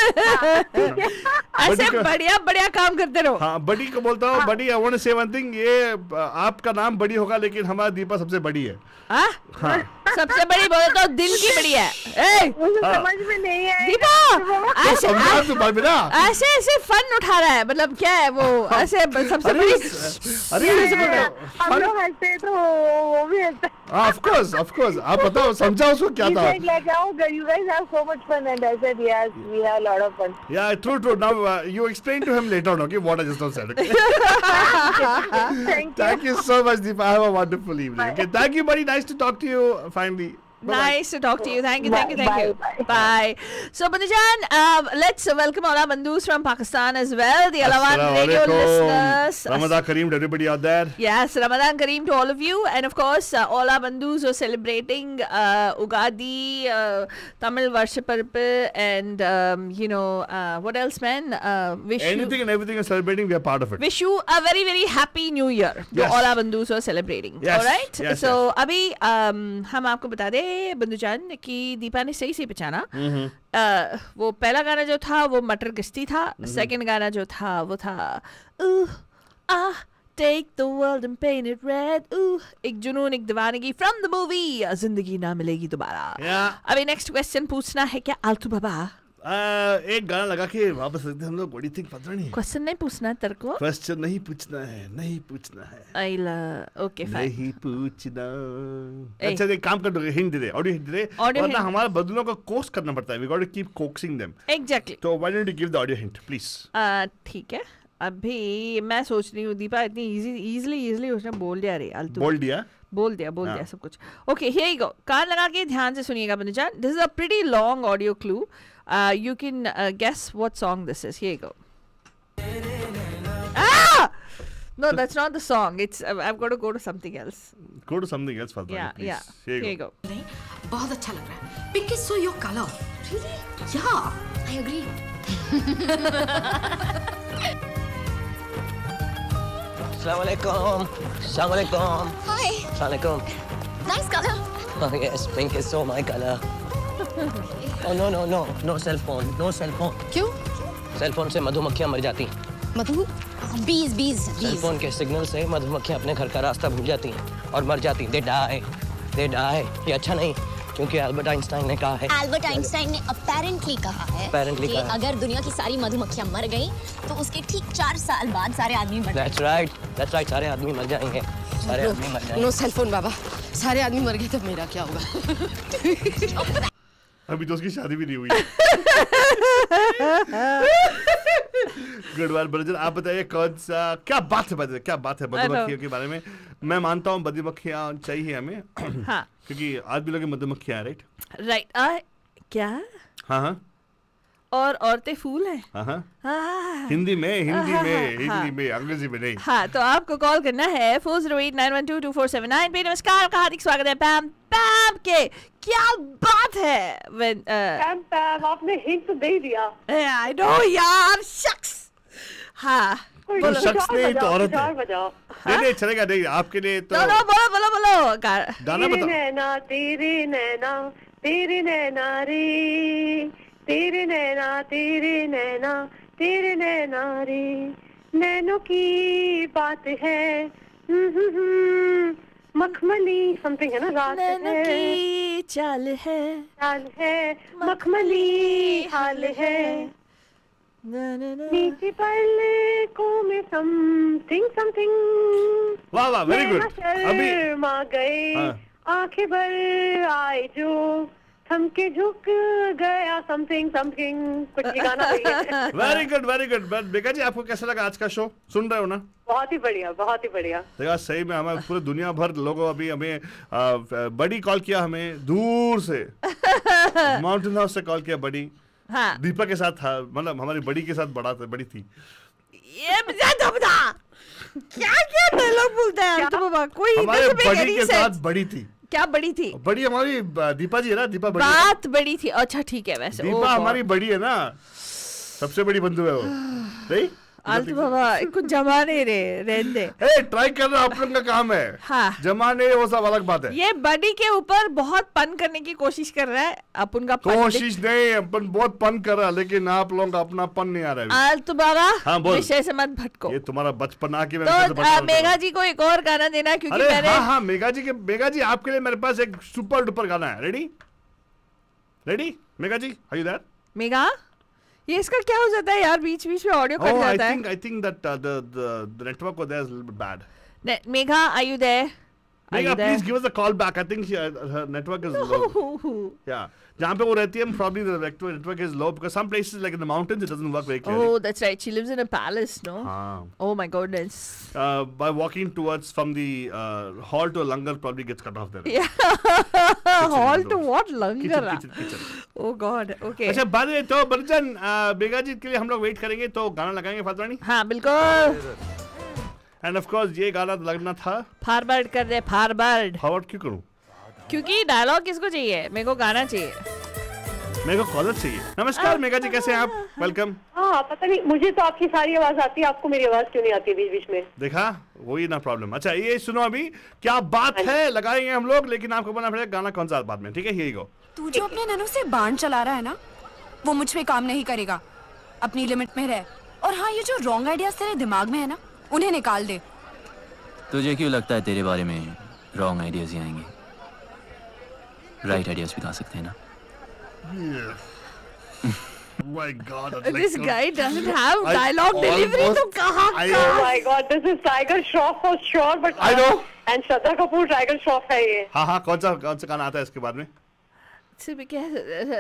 ऐसे बड़ी का- बढ़िया बढ़िया काम करते रहो. हाँ बड़ी को बोलता हूँ. बड़ी I want to say one thing. ये uh, आपका नाम बड़ी होगा लेकिन हमारा दीपा सबसे बड़ी है. हाँ? हाँ. सबसे बड़ी बोले तो दिल की बड़ी है. ए, मुझे हाँ. समझ में नहीं आया. दीपा ऐसे समझा तो बात ना. ऐसे ऐसे फन उठा रहा है. मतलब क्या है वो ऐसे सबसे अरे बड़ी. अरे हम लोग हंसते हैं तो वो भी हंसता है. Of course of course. आप बताओ समझा उसको क्या He था. said like, oh, you guys have so much fun, and I said, yes, we have a lot of fun. Yeah, true, true. Now uh, you explain to him later on, okay? What I just now said. Okay? Thank you. Thank you so much, Deepa. Have a wonderful evening. Okay, thank you, buddy. Nice to talk to you. Finally. Bye-bye. Nice to talk to you. Thank you, thank you, thank Bye, you. bye. Bye. So, Bandujan, uh, let's welcome Ola Bandus from Pakistan as well. The Alawan radio listeners. Ramadan Kareem to everybody out there. Yes, Ramadan Kareem to all of you. And of course, uh, Ola Bandus are celebrating uh, Ugadi, uh, Tamil Varshaparpa, and, um, you know, uh, what else, man? Uh, wish Anything you, and everything is celebrating. We are part of it. wish you a very, very happy new year. Yes. The Ola Bandus are celebrating. Yes, All right? yes, so, अभी um, हम आपको बता दें बंदूजान कि दीपा ने सही से पहचाना. uh, वो पहला गाना जो था वो मटर किश्ती था. सेकंड गाना जो था वो था Ooh, ah, take the world and paint it red. Ooh, एक जुनून एक दीवानगी from the movie जिंदगी ना मिलेगी दोबारा. Yeah. अभी नेक्स्ट क्वेश्चन पूछना है क्या आलतू बाबा. एक गाना लगा के वापस रखते हम लोग। बड़ी थिंक पता नहीं क्वेश्चन नहीं पूछना तेरे को, क्वेश्चन नहीं पूछना है, नहीं पूछना है। आइला ओके फाइन, नहीं पूछना। अच्छा एक काम कर दो, हिंट दे दे, ऑडियो हिंट दे दे, वरना हमारे बदलों को कोक्स करना पड़ता है। We got to keep coaxing them. Exactly. तो why don't you give the audio hint please? ठीक है, अभी मैं सोच रही हूँ दीपा इतनी इजी इजीली इजीली उसने बोल दिया रे आलतू, बोल दिया बोल दिया बोल दिया सब कुछ। ओके हियर यू गो, कान लगा के ध्यान से सुनिएगा बंदूजान। This is a pretty long audio clue, you can guess what song this is. Here you go. No, that's not the song. It's uh, I've got to go to something else. Go to something else for Yeah, please. yeah. Here you Here you go. go. बहुत अच्छा लग रहा है. Pink is so your color. Really? Yeah, I agree. Assalamu alaikum. Assalamu alaikum. Hi. Assalamu alaikum. Nice color. Oh yes, pink is so my color. Oh no no no, no cell phone, no cell phone. क्यों? Cell phone से मधुमक्खियाँ मर जाती हैं. मधु? बीज बीज cell phone के signal से मधुमक्खियाँ अपने घर का रास्ता भूल जाती हैं और मर जाती हैं। They die, they die. ये अच्छा नहीं, क्योंकि एल्बर्ट आइंस्टाइन ने कहा है। एल्बर्ट आइंस्टाइन ने अपैरेंटली कहा है Apparently कि कहा है। अगर दुनिया की सारी मधुमक्खियाँ मर गईं, तो उसके ठीक चार साल बाद सारे आदमी मर That's right, that's right, सारे आदमी मर जाएंगे, सारे आदमी मर जाएंगे। नो सेल फोन बाबा, सारे आदमी मर गए तो मेरा क्या होगा? अभी तो उसकी शादी भी नहीं हुई। गुड बार ब्रदर, आप बताइए कौन सा, क्या बात है बताइए, क्या बात है मधुमक्खियों के बारे में। मैं मानता हूँ मधुमक्खियाँ चाहिए हमें, हाँ, क्योंकि आज भी लोग मधुमक्खियाँ, राइट राइट। क्या? हाँ हाँ। और औरतें फूल हैं। हाँ हाँ। हाँ। हिंदी में, हिंदी हाँ, में, हाँ, हिंदी हाँ। में, अंग्रेजी में नहीं। हाँ, तो आपको कॉल करना है four zero eight nine one two two four seven nine पे। नमस्कार, आपका हार्दिक स्वागत है पैम पैम के। क्या बात है? When, uh, पैम पैम, आपने हिंट तो दे ही दिया। I know यार, शक्स। हाँ, तो शख्स नहीं तो औरत है। बजाओ। नहीं नहीं चलेगा, नहीं आपके लिए तो। नो नो बोलो बोलो बोलो गाना तेरे बताओ। नैना तेरे नैना तेरे नैना रे, तेरे नैना तेरे नैना तेरे नैना रे, नैनों की बात है, हम्म, हम्म, हम्म, मखमली समथिंग है ना, रात नैनों है, की चाल है, चाल है, मखमली हाल है, नीचे पलकों में समथिंग समथिंग। वाह वाह, वेरी गुड। अभी शर्मा गए, हाँ। आंखें भर आए जो, थम के झुक गया समथिंग समथिंग, कुछ भी गाना वेरी गुड वेरी गुड। बेका जी, आपको कैसा लगा आज का शो? सुन रहे हो ना? बहुत ही बढ़िया, बहुत ही बढ़िया। देखा, सही में हमें पूरे दुनिया भर लोगों अभी हमें आ, बड़ी कॉल किया, हमें दूर से माउंटेन हाउस से कॉल किया बड़ी। हाँ। दीपा के साथ था, मतलब हमारी बड़ी के साथ बड़ा था, बड़ी थी। ये बजा दो बजा। क्या क्या डायलॉग बोलते हैं तो बाबा, कोई हमारे doesn't make बड़ी any के sense। साथ बड़ी थी। क्या बड़ी थी? बड़ी हमारी दीपा जी है ना, दीपा बड़ी बात बड़ी थी। अच्छा ठीक है, वैसे दीपा हमारी बड़ी है ना, सबसे बड़ी बंधु है वो, नहीं? आलतू बाबा कुछ जमा नहीं रे, रहने दे। ए, ट्राई करना आप लोगों का काम है। हाँ। जमा नहीं, वो सब अलग बात है। ये बड़ी के ऊपर बहुत पन करने की कोशिश कर रहा है, अपन का पन कोशिश नहीं, अपन बहुत पन कर रहा है, लेकिन आप लोगों का अपना पन नहीं आ रहा है। आलतू बाबा, हाँ, बोल। विषय से मत भटको। ये तुम्हारा बचपन आके मैं तो कैसे बता आ, रहा मेघा जी को एक और गाना देना, क्योंकि अरे मैंने हाँ हाँ, मेघा जी के, मेघा जी आपके लिए मेरे पास एक सुपर डुपर गाना है। Ready ready Megha ji, are you there? Megha, ये इसका क्या हो जाता है यार, बीच बीच में ऑडियो कट Oh, I जाता think I think that uh, the the the network over there is a little bit bad. है। Megha, are you there? Are Megha, you there? please give us a call back. I think she, uh, her network is low. Yeah, जहाँ पे वो रहती है, probably the network network is low because some places like in the mountains it doesn't work very clearly. Oh, that's right. She lives in a palace, no? हाँ. Oh my goodness. Uh, by walking towards from the uh, hall to a langar probably gets cut off there. Yeah. Hall to what? Langar. Kitchen, ah? kitchen, kitchen. Oh God. Okay. अच्छा, बाद में तो version बेगा जी के लिए हम लोग wait करेंगे, तो गाना लगाएंगे फातरानी। हाँ बिल्कुल। एंड ऑफ कोर्स ये गाना लगना था। फारवर्ड कर दे, फारवर्ड। फॉरवर्ड क्यों करूं? क्योंकि डायलॉग किसको चाहिए? मेरे को गाना चाहिए। मेरे को कॉलर चाहिए। नमस्कार मेघा जी, कैसे हैं आप? वेलकम। हाँ, पता नहीं, मुझे तो आपकी सारी आवाज आती है, आपको मेरी आवाज क्यों नहीं आती बीच बीच में? देखा, वही ना प्रॉब्लम। अच्छा ये सुनो, अभी क्या बात है, लगाएंगे हम लोग, लेकिन आपको बताना पड़ेगा गाना कौन सा बाद में, ठीक है? यही गो। तू जो अपने ननू से बाण चला रहा है ना, वो मुझ पे काम नहीं करेगा। अपनी लिमिट में रह। और हाँ, ये जो रॉन्ग आइडियाज तेरे दिमाग में है ना, उन्हें निकाल दे। तुझे क्यों लगता है तेरे बारे में रॉन्ग आइडियाज ही आएंगे? राइट आइडियाज भी आ सकते हैं ना। My God, that's like This so- guy doesn't have I dialogue delivery. almost- तो कहाँ I- का? Oh my God, this is Tiger Shroff for sure, but I know. and Shraddha Kapoor Tiger Shroff है ये. हाँ हाँ कौन सा कौन सा गाना आता है इसके बाद में? से भी क्या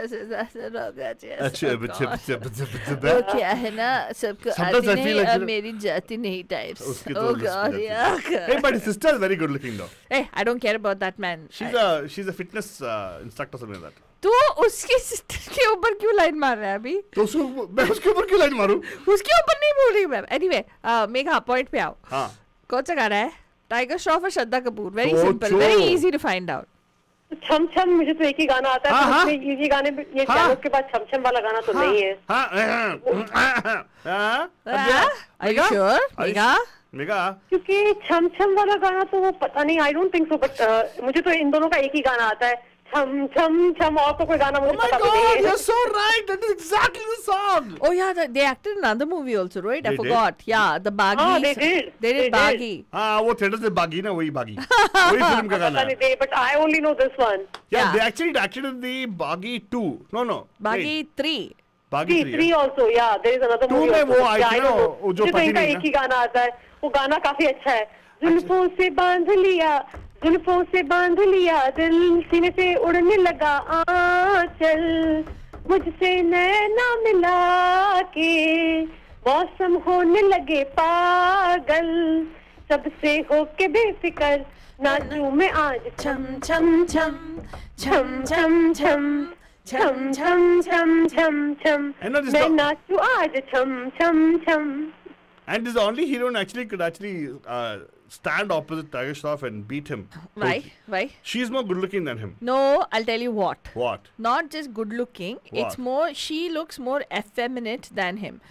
अच्छा अच्छा बच्चे बच्चे बच्चे वो बच्चे क्या है ना सबको Sometimes आती I नहीं feel like अब you know- मेरी जाति नहीं टाइप्स उसकी oh तो god Hey, yeah but his sister is very good looking though. hey I don't care about that man She's a she's a fitness uh, instructor something like that. तू उसकी sister के ऊपर क्यों line मार रहा है अभी तो उसको मैं उसके ऊपर क्यों लाइन मारूं? उसके ऊपर नहीं बोल रही मैं एनीवे मेघा पॉइंट पे आओ हाँ कौन सा गाना है टाइगर श्रॉफ और श्रद्धा कपूर वेरी तो सिंपल जो- very easy to find out Cham Cham मुझे तो एक ही गाना आता है हाँ, तो हाँ। उसमें ये ये गाने में- ये हाँ। डायलॉग के बाद छम छम वाला गाना तो नहीं है. हाँ हाँ हाँ Are you sure Megha Megha क्योंकि छम छम वाला गाना तो वो पता नहीं I don't think so but मुझे तो इन दोनों का एक ही गाना आता है छम छम छम और तो कोई गाना मुझे पता भी नहीं God, है. you're so right. That is exactly the song. oh yeah the, they acted in another movie also right I They did? forgot yeah the Baghi हाँ, they did. they They did did. Baghi हाँ वो theatre से बागी ना वही बागी वही film का गाना पता है. नहीं दे but I only know this one. Yeah, Yeah. they actually acted in the Baghi two. No, no. Baghi wait. three Baghi three three. Three also या there is another Two movie में वो आई थी ना, वो जो मुझे तो पति इनका नहीं एक ना? ही गाना आता है वो गाना काफी अच्छा है. जुल्फों से बांध लिया जुल्फों से बांध लिया दिल सीने से उड़ने लगा आंचल मुझसे नैना मिला के मौसम होने लगे पागल सबसे होके बेफिक्र नाचूं मैं आज छम छम छम छम छम छम छम छम छम छम छम And not just मैं the- नाचूं आज छम छम छम. And this the only heroine actually could actually uh, stand opposite Tiger Shroff and beat him. why why She's more good looking than him. no I'll tell you what What? not just good looking What? it's more she looks more effeminate than him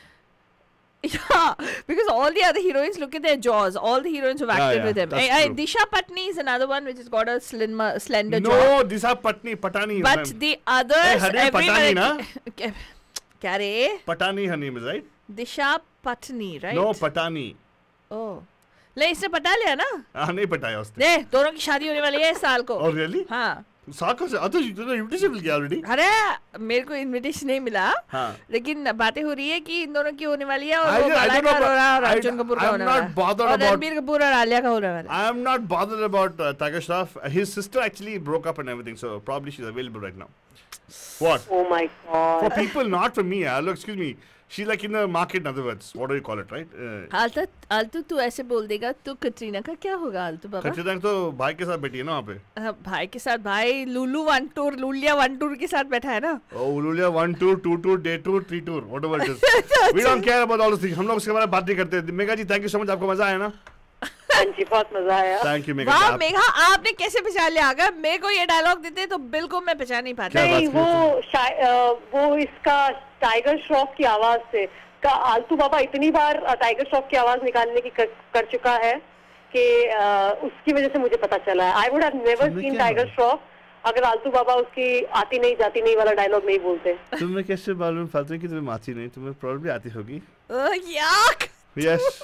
yeah because all the other heroines look at their jaws all the heroines who've Yeah, acted yeah, with him that's I, I, true. Disha Patni is another one which has got a slim, uh, slender No, jaw this is Patni Patani. but ma'am. the others Hey, her name Patani, na? everybody क्या रे Patani, her name is right. Disha Patani right No, Patani. Oh ले इसने पटा लिया ना हाँ नहीं पटाया उसने. दे दोनों की शादी होने वाली है इस साल को Oh really? हाँ साको से अतो तो इनविटेशन मिल गया ऑलरेडी. अरे मेरे को इनविटेशन नहीं मिला हाँ. लेकिन बातें हो रही है कि इन दोनों की होने वाली है I और वो don't- I don't Malaika know, Arora और but I- अर्जुन कपूर का I'm होने not वाला है bothered और about- रणबीर कपूर और आलिया का होने वाला है I am not bothered about uh, Tiger Shroff. His sister actually broke up and everything, so probably she's available right now. What? Oh my god. For people, not for me. Uh, look, excuse me. She's like in the market, in other words. What do you call it, right? Uh, आलतू आलतू तू ऐसे बोल देगा तो कटरीना का क्या होगा आलतू बाबा कच्चे तो भाई के साथ बैठी है ना वहाँ पे. हाँ, भाई के साथ भाई लुलू वन टूर लुलिया वन टूर के साथ बैठा है ना Oh, Ululia one tour, two tour, day tour, three tour, whatever it is. We don't care about all those things. हम लोग उसके बारे में बात नहीं करते. मेघा जी, thank you so much. आपको मजा आया ना? हाँ जी बहुत मजा आया. Thank you, मेघा जी. वाह आप- मेघा आपने कैसे पहचान लिया अगर मेरे को ये डायलॉग देते तो बिल्कुल मैं पहचान नहीं पाता क्या नहीं बात कर वो शाय- अ, वो इसका टाइगर श्रॉफ की आवाज से का आलतू बाबा इतनी बार अ, टाइगर श्रॉफ की आवाज निकालने की कर, कर चुका है कि अ, उसकी वजह से मुझे पता चला है. आई वुड हैव नेवर तुम्हें सीन क्या टाइगर श्रॉफ अगर आलतू बाबा उसकी आती नहीं जाती नहीं वाला डायलॉग नहीं बोलते. तुम्हें कैसे मालूम फालतू है कि तुम्हें आती नहीं? तुम्हें प्रॉब्लम आती होगी. अ, याक Yes.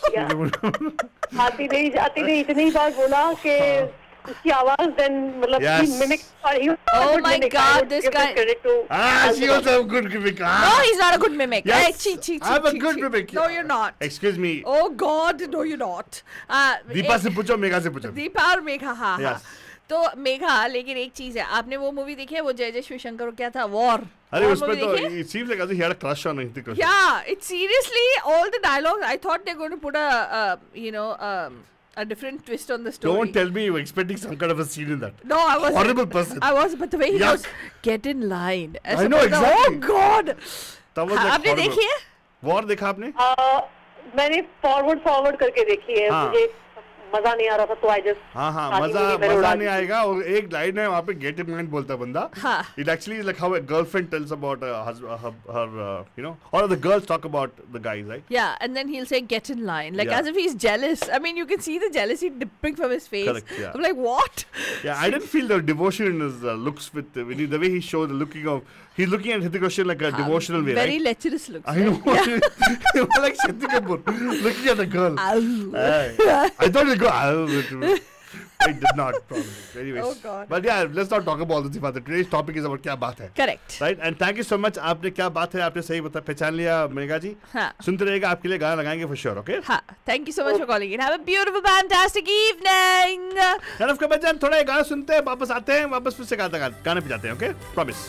आती नहीं जाती नहीं इतनी बार बोला कि उसकी आवाज देन मतलब Yes. he mimicked or he Oh my mimic. I God, would this give guy- credit to Ah, she Altu also Baba. have good gimmick. no Ah. he's not a good mimic Yes. Hey, cheat, cheat, cheat, I'm a cheat, good cheat. mimic. no you're not Excuse me. oh god no you're not uh, Deepa से पूछो, मेघा से पूछो. दीपा और मेघा हाँ हाँ Yes. तो मेघा लेकिन एक चीज है आपने वो मूवी देखी है वो जय जय शिवशंकर क्या था वॉर अरे उसमें तो it seems like as if he had a crush on Hrithik Roshan. yeah it's seriously all the dialogues I thought they're going to put a uh, you know um, a different twist on the story Don't tell me you're expecting some kind of a scene in that. no I was Horrible person. I was but the way he Yuck. was get in line I know, exactly. oh god That was like आपने horrible. देखी है War देखा आपने? अ, मैंने forward forward करके देखी है. हाँ. मुझे मजा नहीं आ रहा था तो आई जस्ट हाँ हाँ मजा मजा नहीं आएगा और एक लाइन है वहाँ पे गेट इन माइंड बोलता है बंदा. हाँ. It actually is like how a girlfriend tells about uh, hus- uh, her, her uh, you know, or the girls talk about the guys, right? yeah and then he'll say get in line like Yeah. as if he's jealous I mean you can see the jealousy dripping from his face Correct, yeah. I'm like what Yeah, I didn't feel the devotion in his uh, looks with uh, when he, the way he showed the looking of he's looking at Hrithik Roshan like a devotional way, very right? lecherous looks I know. You were like Shruti Kapoor looking at the girl. Ow. Hey, I thought you'd go. Ow. It did not, probably. Anyways. Oh God. But yeah, let's not talk about this Father. Today's topic is about क्या बात है. Correct. Right? And thank you so much. आपने क्या बात है आपने सही बता पहचान लिया मेघा जी. हाँ. सुनते रहेगा आपके लिए गाना लगाएंगे for sure. Okay? हाँ. Thank you so much for calling in. Have a beautiful, fantastic evening. And of course Bachchan थोड़ा ये गाना सुनते हैं वापस आते हैं वापस फिर से गाना गाने पे जाते हैं. Okay? Promise.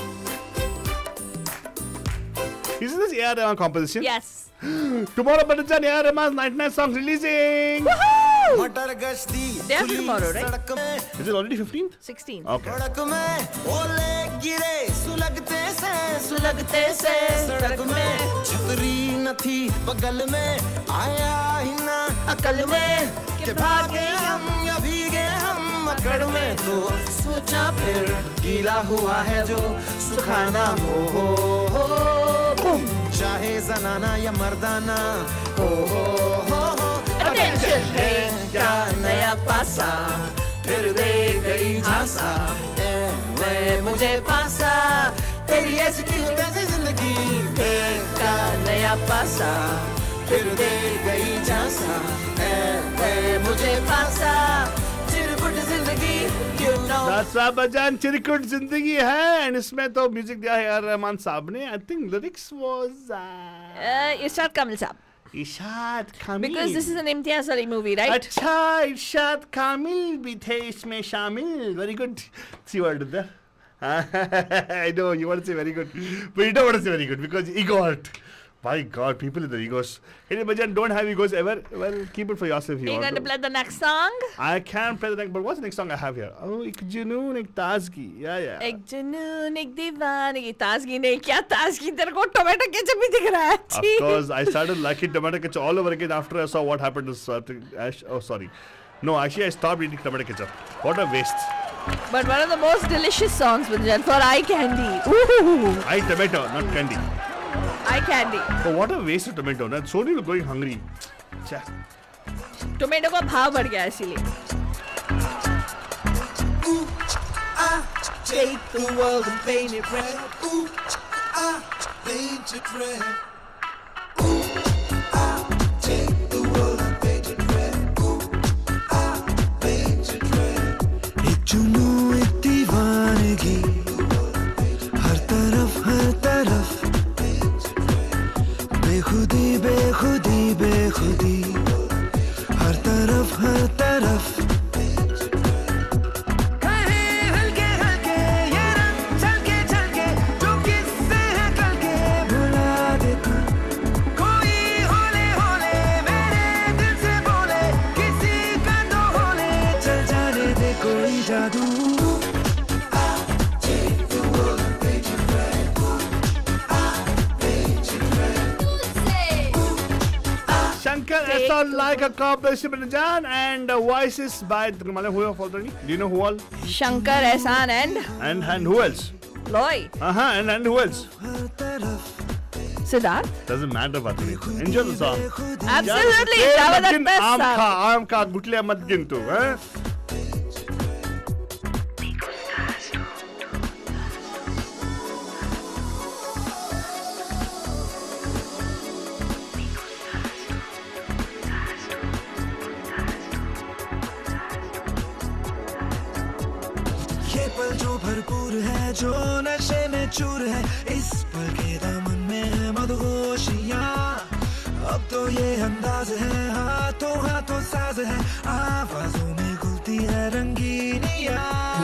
Is this A R Rahman composition? Yes. Tomorrow, Badajan, A R Rahman's ninety-nine songs releasing. Woohoo! Day after tomorrow, right? Is it already fifteenth? sixteenth. Okay. सुलगते से सुलगते से सड़क में छतरी न थी बगल में आया ही ना अकल में कि भागे हम या भीगे हम अकड़ में तो सोचा फिर गीला हुआ है जो सुखाना हो हो हो चाहे जनाना या मर्दाना हो हो हो हो अटेंशन है क्या नया पासा फिर दे गई झांसा मैं मुझे पासा तेरी ऐसी क्यों कैसी जिंदगी का नया पासा फिर दे गई झांसा मैं मुझे पासा चिरकुट जिंदगी क्यों ना दासा बजान चिरकुट जिंदगी है एंड इसमें तो म्यूजिक दिया है यार रहमान साहब ने I think lyrics was Irshad Kamil sahab. Irshad Kamil Because this is an Imtiaz Ali movie, right? अच्छा इरशाद कामिल भी थे इसमें शामिल. Very good. See what I did there? I know you want to say very good, but you don't want to say very good because ego hurt. My God, people with their egos. Hey, Bhajan, don't have egos ever. Well, keep it for yourself. If you Are you want going to to play the next song? I can play the next, but what's the next song I have here? Oh, ek junoon, ek taazgi. Yeah, yeah. एक जुनून एक दीवानगी ताजगी नहीं क्या ताजगी तेरे को टोमेटो केचप भी दिख रहा है. Of course, I started liking tomato ketchup all over again after I saw what happened to uh, Ash. Oh, sorry. No, actually, I stopped eating tomato ketchup. What a waste. But one of the most delicious songs, Bhajan, for eye candy. Ooh. Eye tomato, not candy. Eye candy. But what a waste of tomato. Now, so many people going hungry. Cha. Tomato का भाव बढ़ गया इसीलिए. Take the world and paint it red. Ooh, I paint it red. Ooh, I take the world and paint it red. Ooh, I paint it red. एक जुनून एक दीवानगी हर तरफ हर तरफ बेखुदी बेखुदी बेखुदी हर तरफ हर तरफ Shankar S R like a composition by Jan and uh, voices by Malam. Who have already? Do you know who all? Shankar Ehsan and And and who else? Lloyd. Uh huh. And and who else? Siddharth. Doesn't matter what it is. Enjoy the song. Absolutely. That was the best Aam song. kha, aam kha, gutliya mat gin tu, eh? पल जो भरपूर है जो नशे में चूर है इस पल के दामन में है मदहोशियाँ अब तो ये अंदाज है हाथों हाथों साज है आवाजों में घुलती है रंगीनियाँ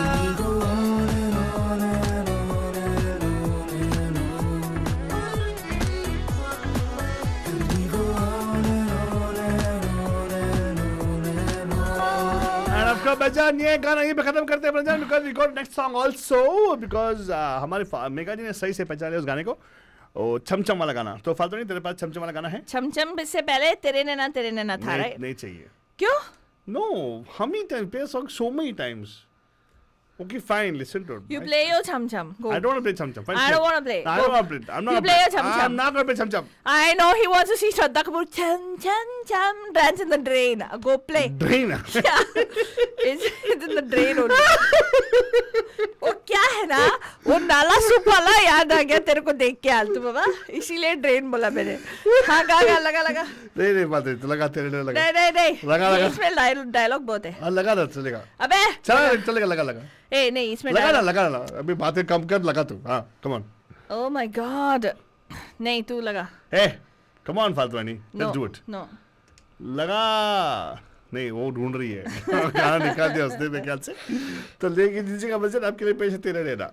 बजान ये गाना ये पे खत्म करते हैं बजान because we got next song also because uh, हमारे मेघा जी ने सही से पहचान लिया उस गाने को ओ छमछम वाला गाना तो फालतू नहीं तेरे पास छमछम वाला गाना है छमछम से पहले तेरे नैना तेरे नैना था राइट नहीं चाहिए क्यों no how many times play a song so many times okay fine listen to it you play your chum-chum go I don't want to play chum-chum fine, I don't want to play I don't want to play I'm not you play your chum-chum I'm not going to play chum-chum I know he wants to see Shraddha Kapoor chum-chum-chum dance in the drain go play drain yeah it's, it's in the drain only वो क्या है ना वो नाला soup वाला याद आ गया तेरे को देख के आलतू बाबा, इसीलिए ड्रेन बोला मैंने। हाँ गा गा लगा लगा। नहीं नहीं बात नहीं, तो लगा तेरे लिए लगा। नहीं नहीं नहीं लगा लगा। इसमें डायलॉग बहुत है। हाँ लगा ना चलेगा। अबे चला चलेगा लगा लगा। ए नहीं इसमें लगा ना लगा ना, अभी बातें कम कर लगा तू। हाँ come on. Oh my god, नहीं तू लगा। ए कम ऑन फालतूनी, लेट्स डू इट। नो लगा नहीं, वो ढूंढ रही है कहाँ निकाल दिया उसने मेरे ख्याल से। तो लेके दीजिएगा बजट आपके लिए पैसे तेरे लेना।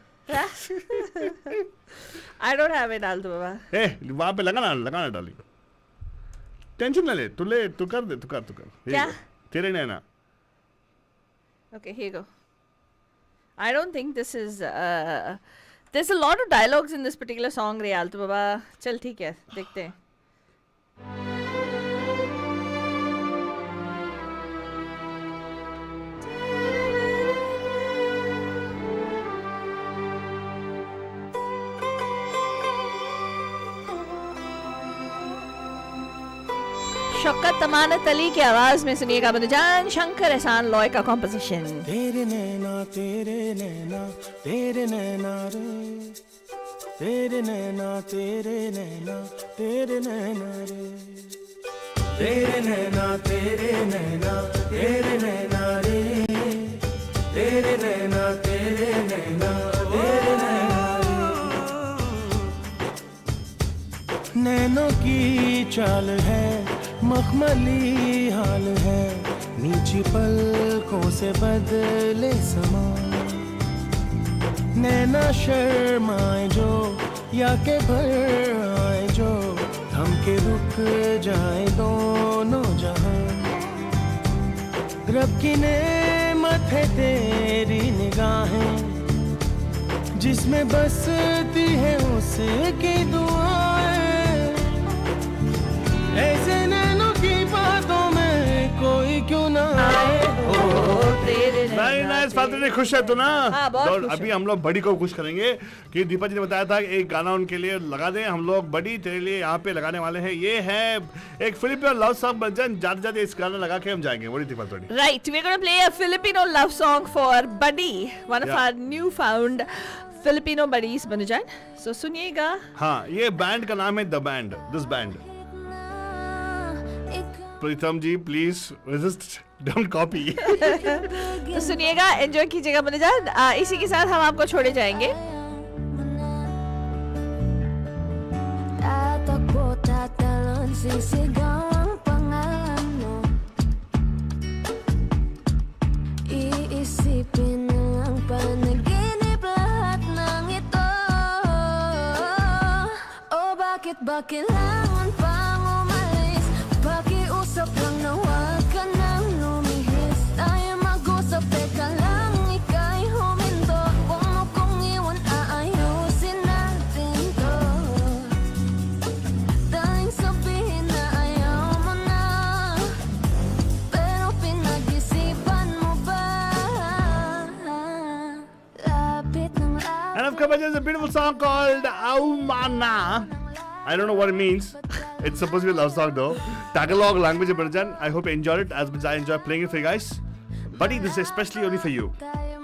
आई डोंट हैव इट आलतू बाबा। ए वहाँ पे लगा ना लगा ना डाली, टेंशन ना ले, तू ले तू कर दे, तू कर तू कर। क्या तेरे लेना। Okay, here you go. I don't think this is. Uh, there's a lot of dialogues in this particular song, रे आलतू बाबा। चल ठीक है, देखते हैं। शौकत अमानत अली की आवाज में सुनिएगा मधुजान शंकर एहसान लॉय का कॉम्पोजिशन। तेरे नैना तेरे नैना तेरे नैना रे, तेरे नैना तेरे नैना तेरे नैना रे, तेरे नैना तेरे नैना तेरे नैना रे, तेरे नैना तेरे नैना तेरे नैना रे। नैनों की चाल है मखमली हाल है, नीची पलकों से बदले समा, नैना शर्माए जो या के भर आए जो, थम के रुक जाए दोनों जहां। रब की नेमत है तेरी निगाहें, जिसमें बसती है उसकी दुआएं, ऐसे नैनों की बातों में कोई क्यों ना आए। नहीं नहीं फातिमा ने खुश है तू ना। हाँ, बहुत खुश अभी हम लोग बड़ी को खुश करेंगे कि दीपा जी ने बताया था एक गाना उनके लिए लगा दें। हम लोग बड़ी तेरे लिए यहाँ पे लगाने वाले हैं। ये है एक फिलिपिनो लव सॉन्ग बन जाए, जाते जाते इस गाना लगा के हम जाएंगे। बड़ी दीपा थोड़ी right, we are gonna play a Filipino love song for buddy, one of our new found Filipino buddies बनुजान। सो सुनिएगा। हाँ, ये बैंड का नाम है the band, this band. Pritam ji please resist, don't copy. तो सुनिएगा, एंजॉय कीजिएगा बनुजान। इसी के साथ हम आपको छोड़े जाएंगे। Bakit langon pang umalis, pakiusap lang na wag ka nang lumihis. Tayo mag-usap, teka lang, ika'y huminto. Kung mo kong iwan, aayusin natin to. Daling sabihin na ayaw mo na, pero pinag-isipan mo ba? Lapit ng lapit. And of course there's a beautiful song called Aumana. I don't know what it means. It's supposed to be a love song though. Tagalog language of Brazilian. I hope you enjoyed it as much as I enjoy playing it for you guys. Buddy, this is especially only for you.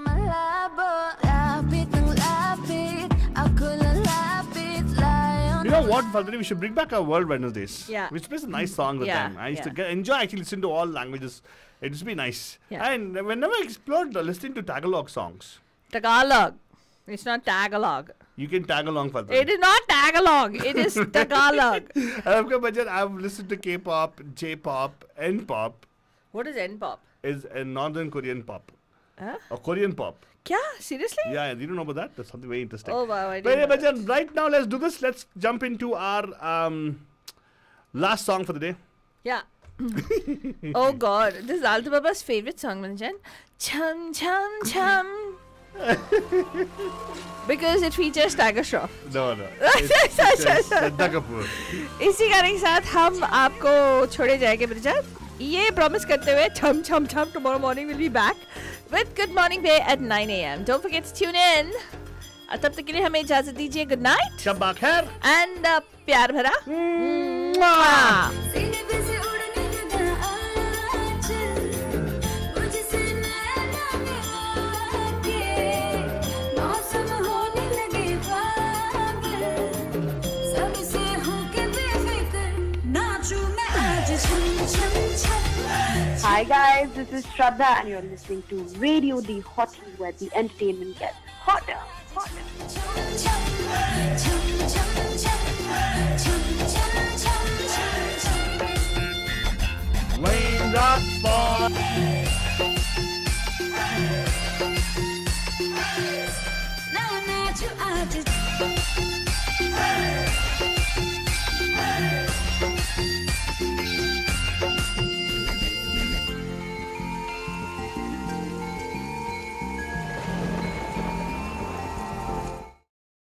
You know what, Valdari? We should bring back our World Wednesdays. Yeah. Which plays a nice song at the Yeah, time. I used yeah. to get, enjoy actually listening to all languages. It used to be nice. Yeah. And whenever I explored uh, listening to Tagalog songs. Tagalog. It's not Tagalog. You can tag along for that. It is not Tagalog. It is Tagalog. And of course, I've listened to K-pop, J-pop, N-pop. What is N-pop? Is a Northern Korean pop. Huh? Or Korean pop. Kya? Seriously? Yeah, you don't know about that? That's something very interesting. Oh, wow. I But didn't yeah, know Bhajan, right now, let's do this. Let's jump into our um, last song for the day. Yeah. Oh, God. This is Altu Baba's favorite song, Manjan. Chum, chum, chum. Because it features Tiger Shroff. No, no. It's, it's, it's Shraddha Kapoor. इसी गाने के साथ हम आपको छोड़े जाएंगे Brezza. ये promise करते हुए छम छम छम tomorrow morning we'll be back with Good Morning Bay at nine a m Don't forget to tune in. तब तक के लिए हमें इजाजत दीजिए. Good night. शब्बा खैर. And uh, प्यार भरा. Mwah. Hi guys, this is Shraddha and you're listening to Radio The Hottie, where the entertainment gets hotter, hotter. Raindrops fall. ना ना जो आज